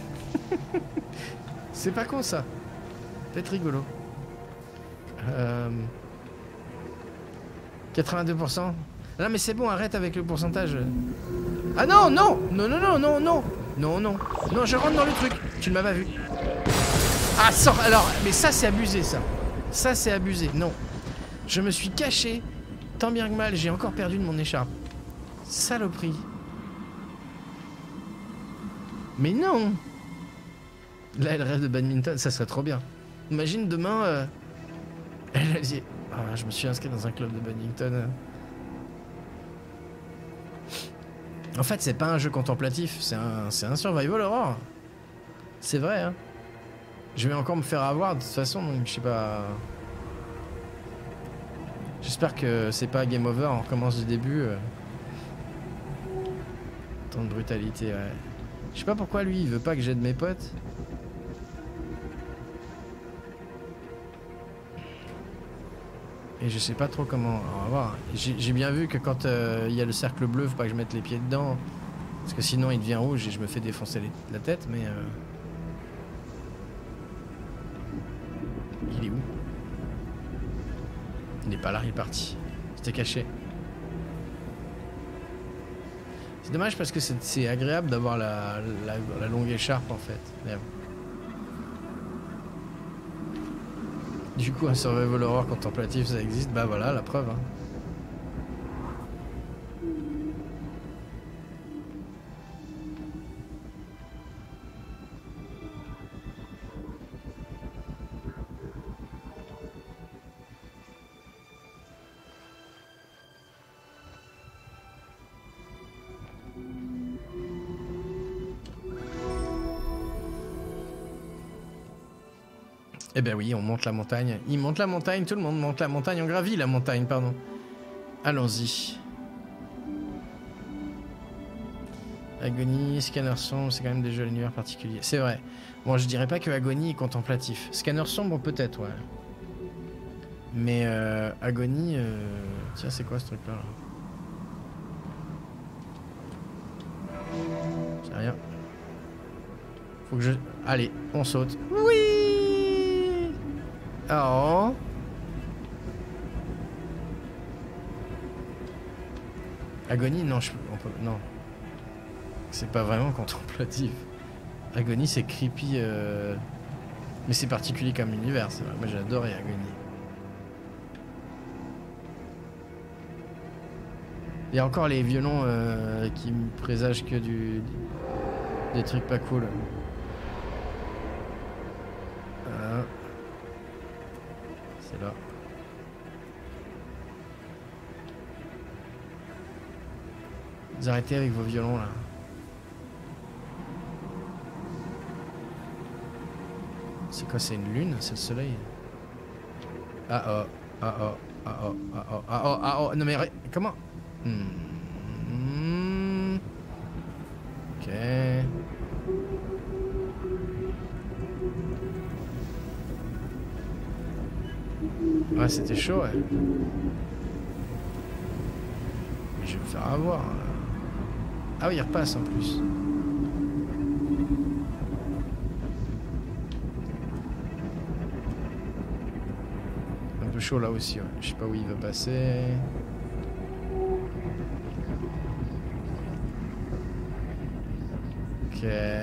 C'est pas con ça. Peut-être rigolo. Euh... quatre-vingt-deux pour cent. Non mais c'est bon, arrête avec le pourcentage. Ah non, non, non, non, non, non, non, non, non, non, je rentre dans le truc. Tu ne m'as pas vu. Ah, sors, alors, mais ça c'est abusé ça. Ça c'est abusé, non. Je me suis caché, tant bien que mal, j'ai encore perdu de mon écharpe. Saloperie. Mais non. Là elle rêve de badminton, ça serait trop bien. Imagine demain, euh, elle a dit, ah, je me suis inscrit dans un club de badminton. En fait, c'est pas un jeu contemplatif, c'est un, c'est un survival horror. C'est vrai, hein. Je vais encore me faire avoir de toute façon, donc je sais pas. J'espère que c'est pas game over, on recommence du début. Euh... Tant de brutalité, ouais. Je sais pas pourquoi lui, il veut pas que j'aide mes potes. Et je sais pas trop comment. On va voir. J'ai bien vu que quand il euh, y a le cercle bleu, faut pas que je mette les pieds dedans. Parce que sinon il devient rouge et je me fais défoncer les, la tête, mais... Euh... Il est où? Il n'est pas là, il est parti. C'était caché. C'est dommage parce que c'est agréable d'avoir la, la, la longue écharpe en fait. Merde. Du coup un survival horror contemplatif ça existe, bah voilà la preuve. Hein. Eh ben oui, on monte la montagne. Il monte la montagne, tout le monde monte la montagne. On gravit la montagne, pardon. Allons-y. Agonie, Scanner sombre, c'est quand même des jeux à l'univers particulier. C'est vrai. Bon, je dirais pas que Agonie est contemplatif. Scanner sombre, peut-être, ouais. Mais euh, Agonie... Euh... Tiens, c'est quoi ce truc-là là C'est rien. Faut que je... Allez, on saute. Oui. Oh. Agonie, non, je on peut, non. C'est pas vraiment contemplatif. Agonie, c'est creepy, euh... mais c'est particulier comme univers, c'est vrai. Moi, j'ai adoré Agonie. Il y a encore les violons euh, qui me présagent que du, des trucs pas cool. Euh... C'est là. Vous arrêtez avec vos violons là. C'est quoi, c'est une lune? C'est le soleil? Ah oh, ah oh, ah oh, ah oh, ah oh, ah oh, non mais comment? Hmm. Ok. Ouais, c'était chaud, ouais. Mais je vais me faire avoir. Ah oui, il repasse en plus. Un peu chaud là aussi, ouais. Je sais pas où il veut passer. Ok.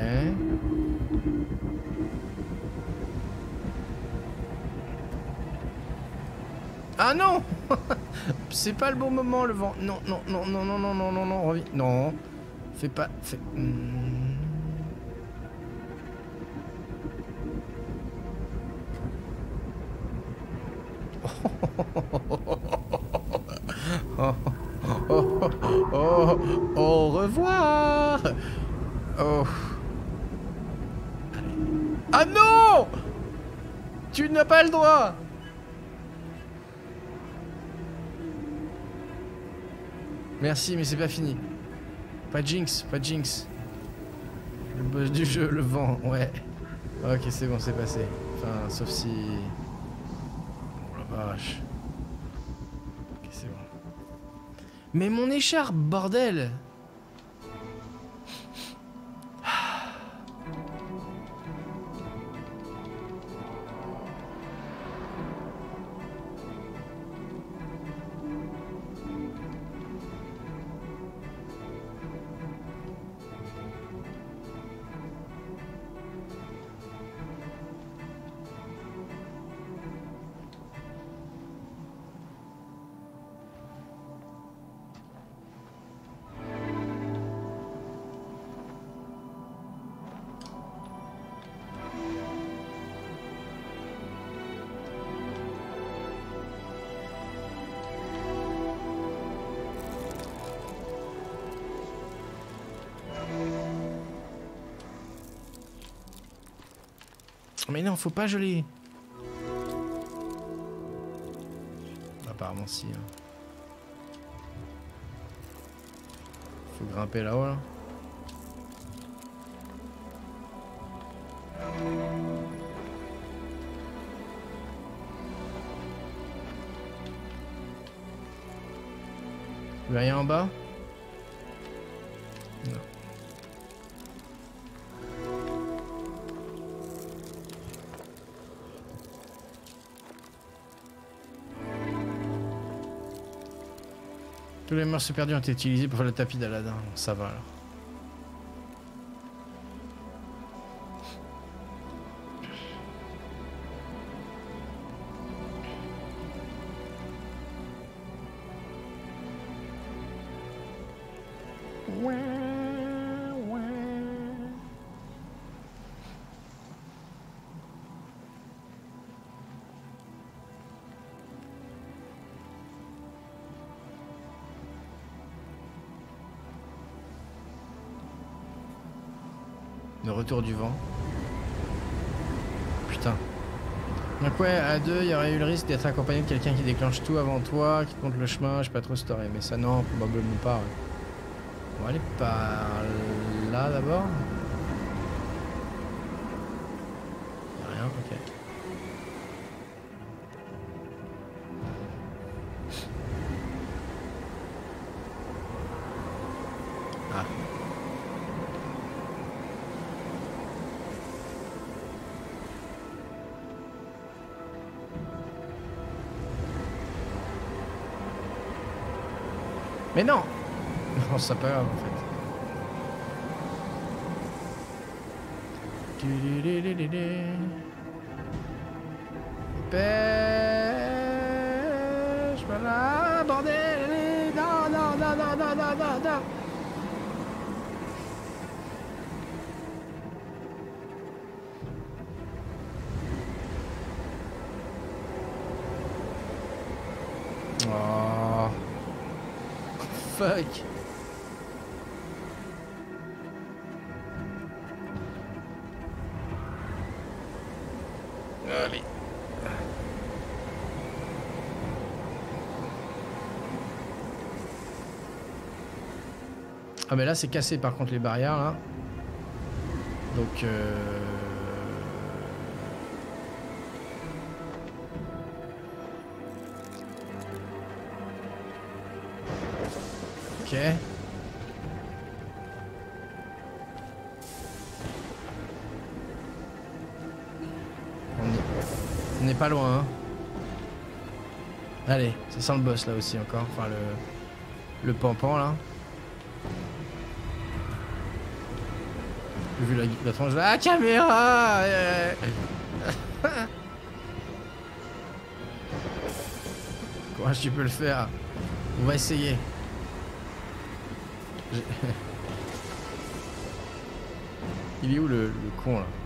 Ah non. C'est pas le bon moment le vent. Non, non, non, non, non, non, non, non, non, reviens. Non. Fais pas... Fais... Hmm. Oh, oh, oh, oh, au revoir. Oh. Ah non. Tu n'as pas le droit. Merci, mais c'est pas fini. Pas de jinx, pas de jinx. Le boss du jeu, le vent, ouais. Ok, c'est bon, c'est passé. Enfin, sauf si... Oh la vache. Ok, c'est bon. Mais mon écharpe, bordel! Mais non, faut pas geler. Apparemment si. Hein. Faut grimper là-haut là. Y'a rien en bas? Non. Tous les morceaux perdus ont été utilisés pour faire le tapis d'Aladin. Ça va alors. Le retour du vent. Putain. Donc ouais, à deux, il y aurait eu le risque d'être accompagné de quelqu'un qui déclenche tout avant toi, qui te montre le chemin, je sais pas trop si t'aurais aimé ça. Non, probablement pas. Ouais. On va aller par là d'abord. Y'a rien, ok. Ah. Mais non! Non, c'est pas grave en fait. Pêche, voilà, bordel! Non, non, non, non, non, non, non, non! Oh. Fuck. Allez. Ah mais là c'est cassé par contre les barrières là. Donc euh... ok. On n'est pas loin. Hein. Allez, ça sent le boss là aussi encore. Enfin le le pampan là. J'ai vu la, la tranche de la caméra. Comment tu peux le faire? On va essayer. Il est où le, le con là?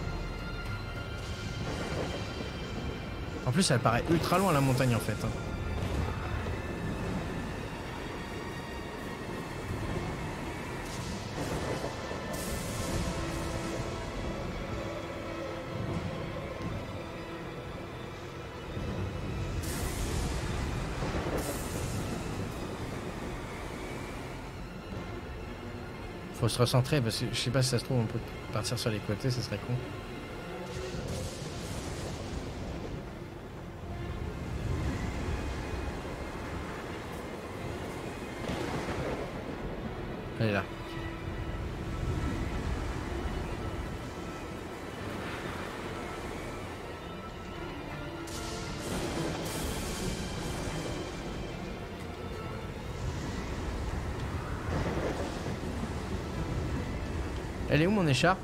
En plus elle paraît ultra loin la montagne en fait. Hein. Faut se recentrer parce que je sais pas si ça se trouve on peut partir sur les côtés, ça serait con. Elle est là. Elle est où mon écharpe?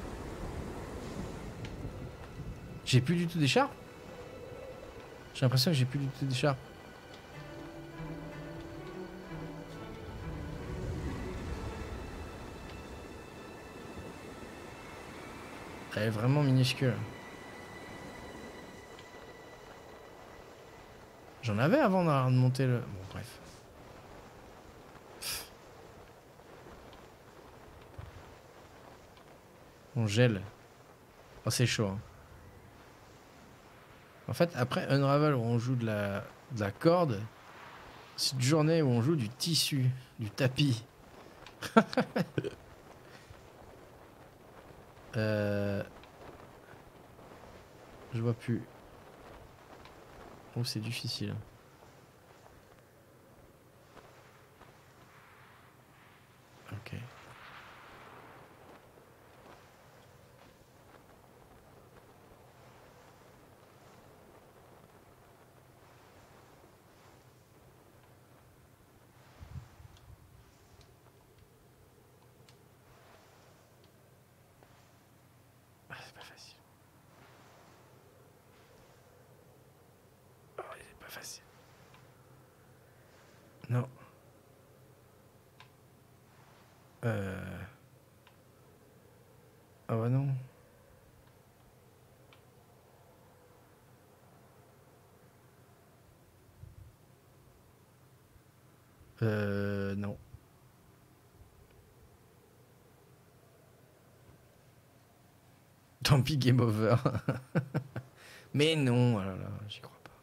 J'ai plus du tout d'écharpe? J'ai l'impression que j'ai plus du tout d'écharpe. Elle est vraiment minuscule. J'en avais avant de monter le... Bon bref. On gèle. Oh c'est chaud hein. En fait, après Unravel où on joue de la, de la corde, c'est une journée où on joue du tissu, du tapis. euh... Je vois plus. Oh, c'est difficile. Ok. Ah, c'est pas facile. Oh, c'est pas facile. Non. Euh... Ah bah non. Euh... Non. Tant pis, game over. Mais non, oh là là, j'y crois pas.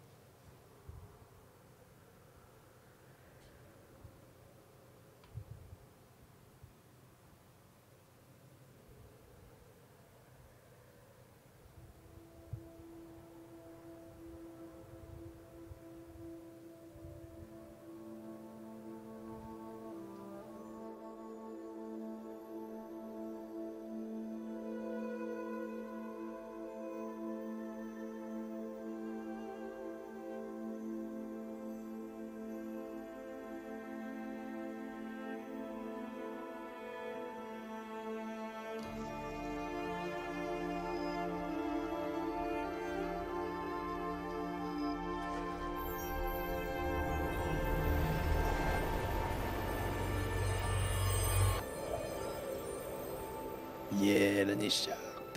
Yeah, la écharpe.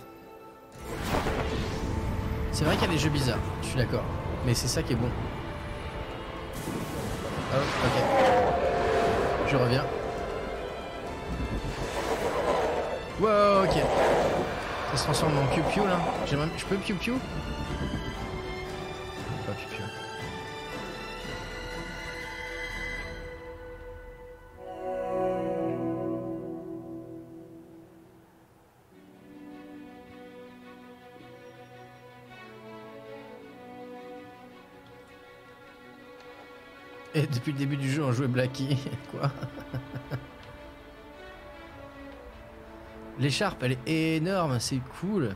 C'est vrai qu'il y a des jeux bizarres, je suis d'accord. Mais c'est ça qui est bon. Oh, ok. Je reviens. Wow, ok. Ça se transforme en piou-piou là. Même... Je peux piou-piou? Pas piou-piou. Et depuis le début du jeu, on jouait Blackie. Quoi? L'écharpe, elle est énorme, c'est cool.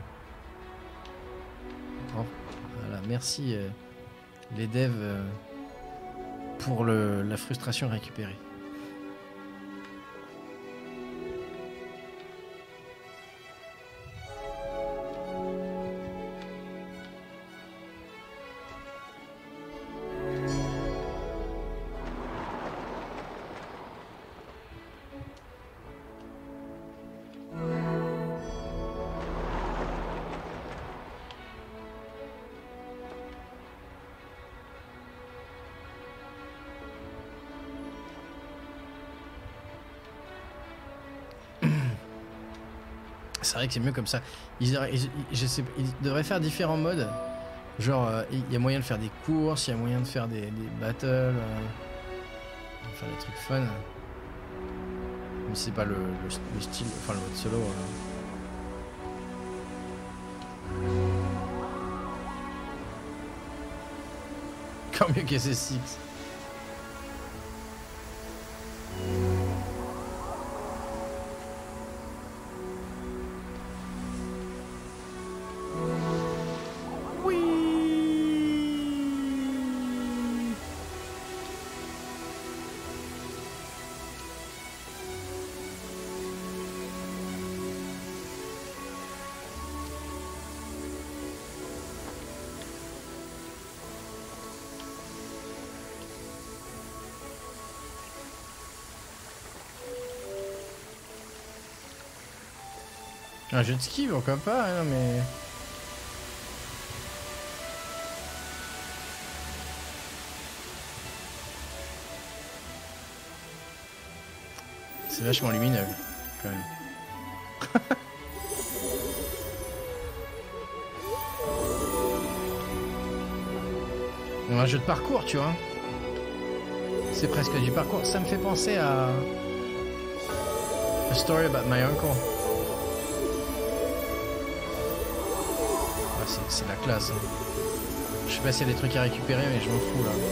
Oh, voilà, merci euh, les devs euh, pour le, la frustration récupérée. C'est vrai que c'est mieux comme ça. Ils, ils, je sais, ils devraient faire différents modes. Genre, il euh, y a moyen de faire des courses, il y a moyen de faire des, des battles, euh, faire des trucs fun. Mais c'est pas le, le, le style, enfin le mode solo. Euh. Encore mieux que S S X. Un jeu de ski, pourquoi pas, hein, mais... C'est vachement lumineux, quand même. Un jeu de parcours, tu vois. C'est presque du parcours. Ça me fait penser à A Story About My Uncle. Ah, c'est de la classe. Hein. Je sais pas s'il y a des trucs à récupérer, mais je m'en fous là.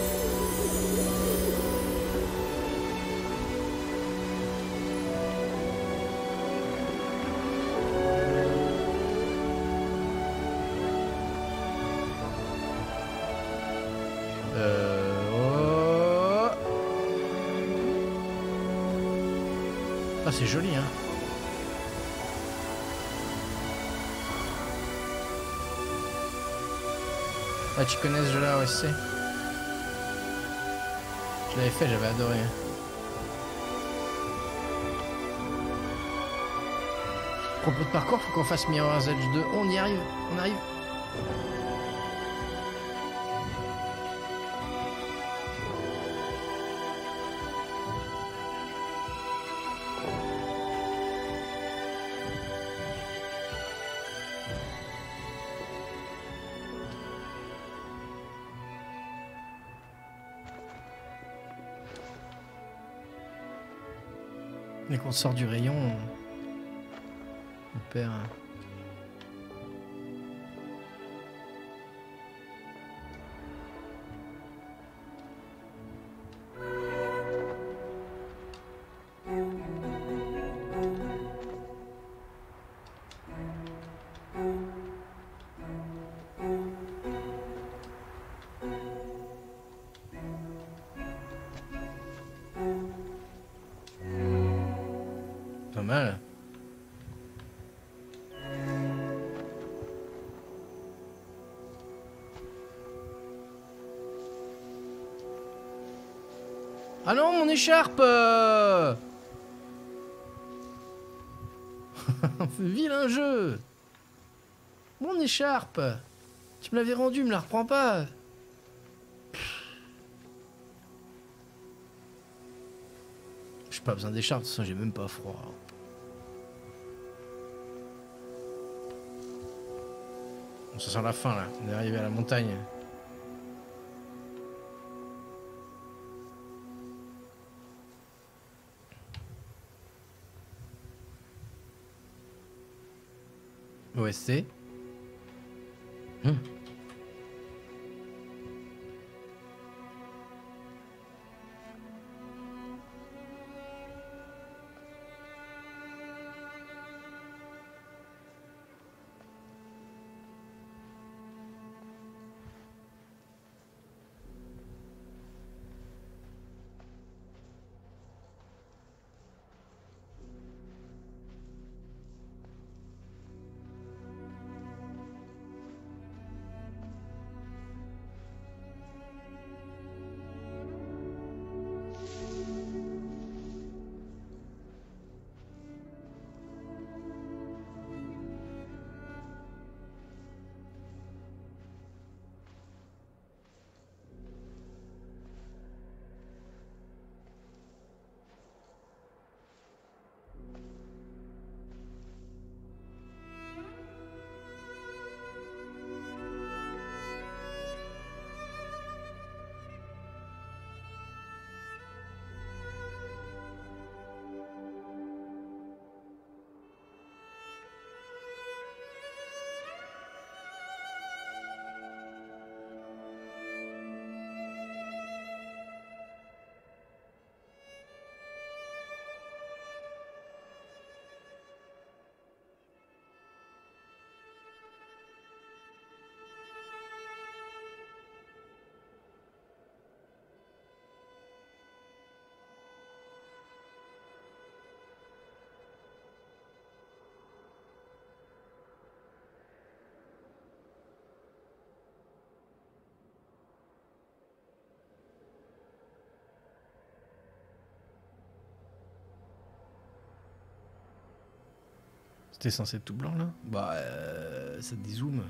Ah, c'est joli, hein. Ah, tu connais ce jeu-là, ouais, c'est. Je l'avais fait, j'avais adoré. Propos de parcours, faut qu'on fasse Mirror's Edge deux. On y arrive, on arrive. Dès qu'on sort du rayon, on, on perd. Pas mal. Ah non, mon écharpe euh... Vilain jeu. Mon écharpe. Tu me l'avais rendue, me la reprends pas. J'ai pas besoin d'écharpe, de toute façon j'ai même pas froid. Bon, ça sent la fin là, on est arrivé à la montagne. O S C. Hum. C'était censé être tout blanc là? Bah, euh, ça dézoome.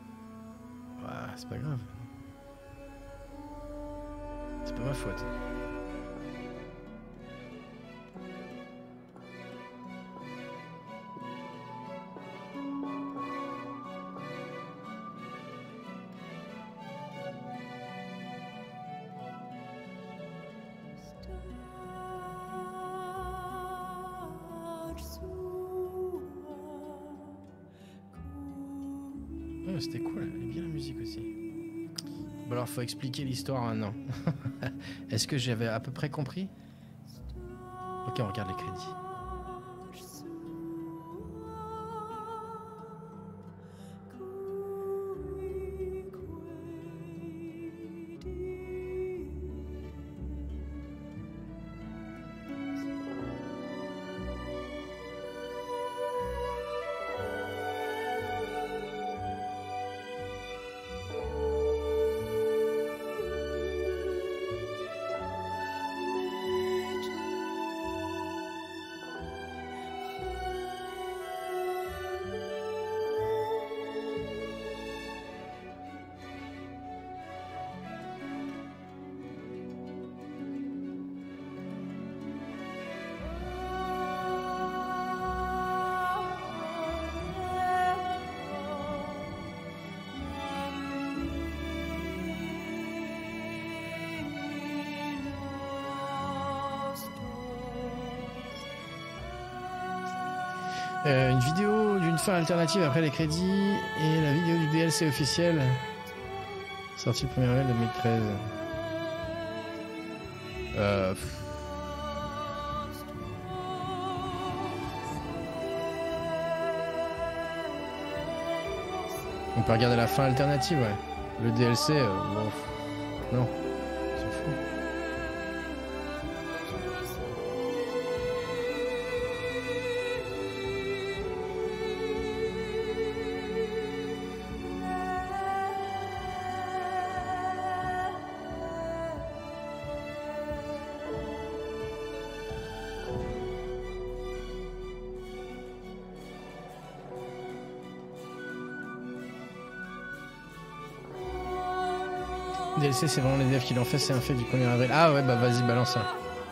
Ouais, c'est pas grave. C'est pas ma faute. Oh, c'était cool, elle est bien la musique aussi. Bon alors faut expliquer l'histoire maintenant. Est-ce que j'avais à peu près compris? Ok, on regarde les crédits. Euh, une vidéo d'une fin alternative après les crédits et la vidéo du D L C officiel. Sorti le premier avril deux mille treize. Euh... pff. On peut regarder la fin alternative, ouais. Le D L C, euh, bon, pff, non, on s'en fout. D L C, c'est vraiment les devs qui l'ont fait, c'est un fait du premier avril. Ah ouais, bah vas-y, balance ça.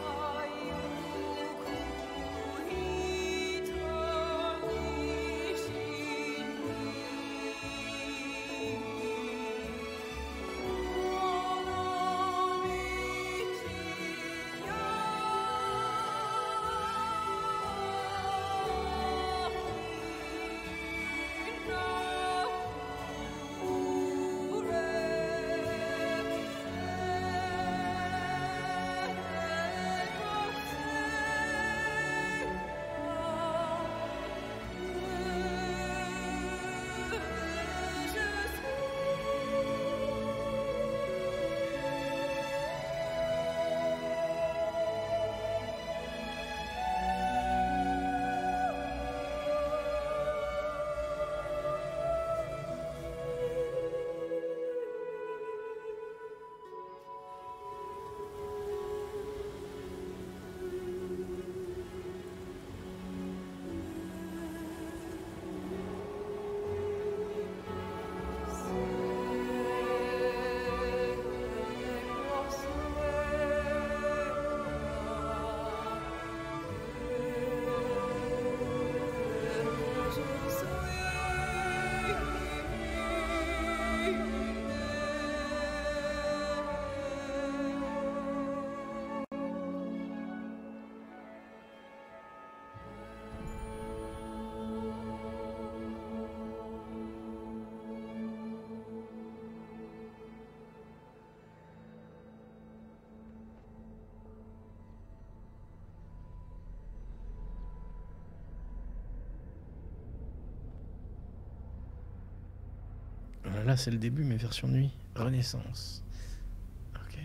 Là, c'est le début, mais version nuit. Renaissance. Ok.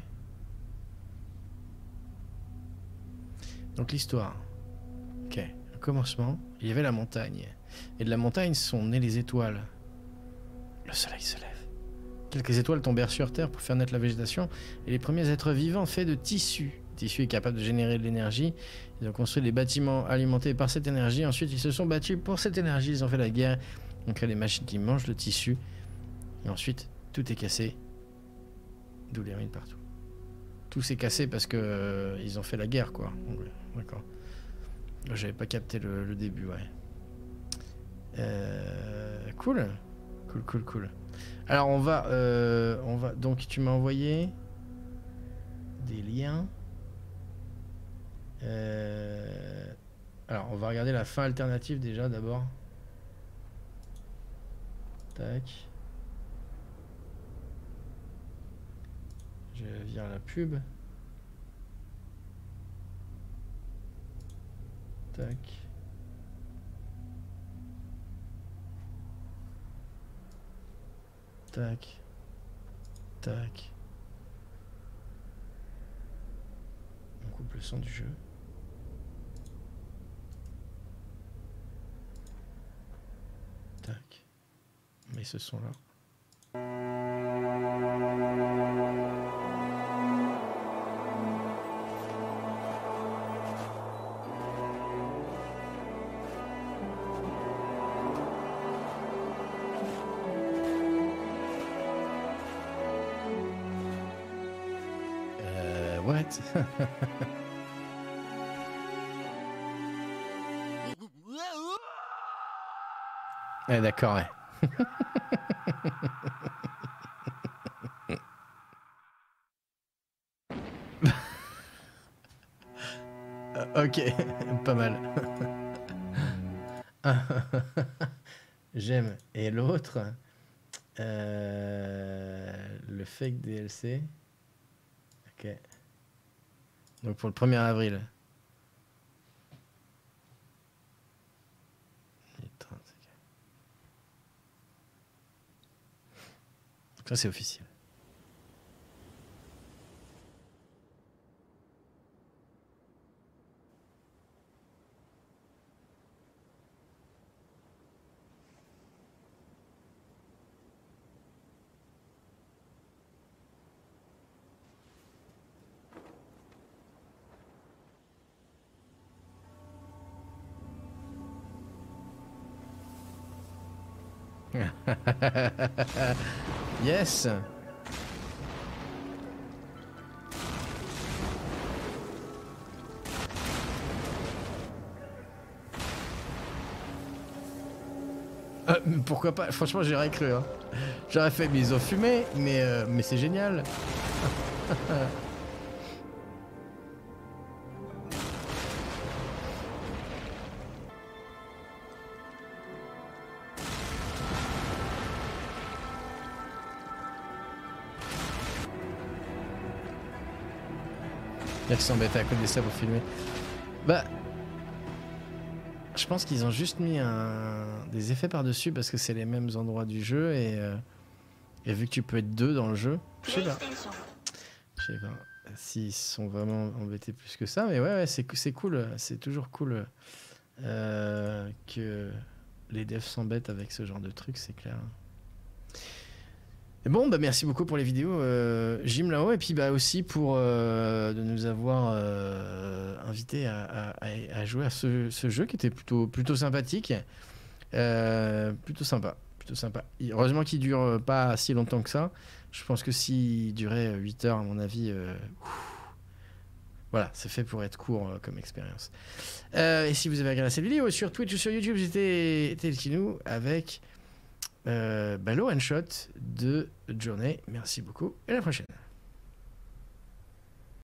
Donc l'histoire. Ok. Au commencement, il y avait la montagne. Et de la montagne sont nées les étoiles. Le soleil se lève. Quelques étoiles tombèrent sur Terre pour faire naître la végétation. Et les premiers êtres vivants faits de tissu. Le tissu est capable de générer de l'énergie. Ils ont construit des bâtiments alimentés par cette énergie. Ensuite, ils se sont battus pour cette énergie. Ils ont fait la guerre. Ils ont créé des machines qui mangent le tissu. Et ensuite, tout est cassé. D'où les ruines partout. Tout s'est cassé parce que euh, ils ont fait la guerre, quoi. Ouais, d'accord. J'avais pas capté le, le début, ouais. Euh, cool. Cool, cool, cool. Alors, on va... Euh, on va donc, tu m'as envoyé des liens. Euh, alors, on va regarder la fin alternative déjà, d'abord. Tac. Je vire la pub. Tac. Tac. Tac. On coupe le son du jeu. Tac. Mais ce son là. Euh, what? Ouais, d'accord, ouais. Euh, ok, pas mal. J'aime. Et l'autre, euh, le fake D L C. Ok. Donc pour le premier avril. Donc ça c'est officiel. Yes. Euh, pourquoi pas? Franchement, j'aurais cru. Hein. J'aurais fait mise au fumé, mais, euh, mais c'est génial. Ils s'embêtent à coder ça pour filmer. Bah, je pense qu'ils ont juste mis un... des effets par-dessus parce que c'est les mêmes endroits du jeu et, euh... et vu que tu peux être deux dans le jeu, je sais pas. Je sais pas s'ils sont vraiment embêtés plus que ça, mais ouais, ouais c'est cool, c'est toujours cool euh, que les devs s'embêtent avec ce genre de truc, c'est clair. Et bon, bah merci beaucoup pour les vidéos, euh, Jim là-haut, et puis bah aussi pour euh, de nous avoir euh, invités à, à, à jouer à ce, ce jeu qui était plutôt, plutôt sympathique, euh, plutôt sympa, plutôt sympa. Heureusement qu'il dure pas si longtemps que ça. Je pense que s'il durait huit heures, à mon avis, euh, ouf, voilà, c'est fait pour être court euh, comme expérience. Euh, et si vous avez regardé cette vidéo sur Twitch ou sur YouTube, j'étais Telkinou avec... Euh, bah, le one shot de Journey. Merci beaucoup et à la prochaine.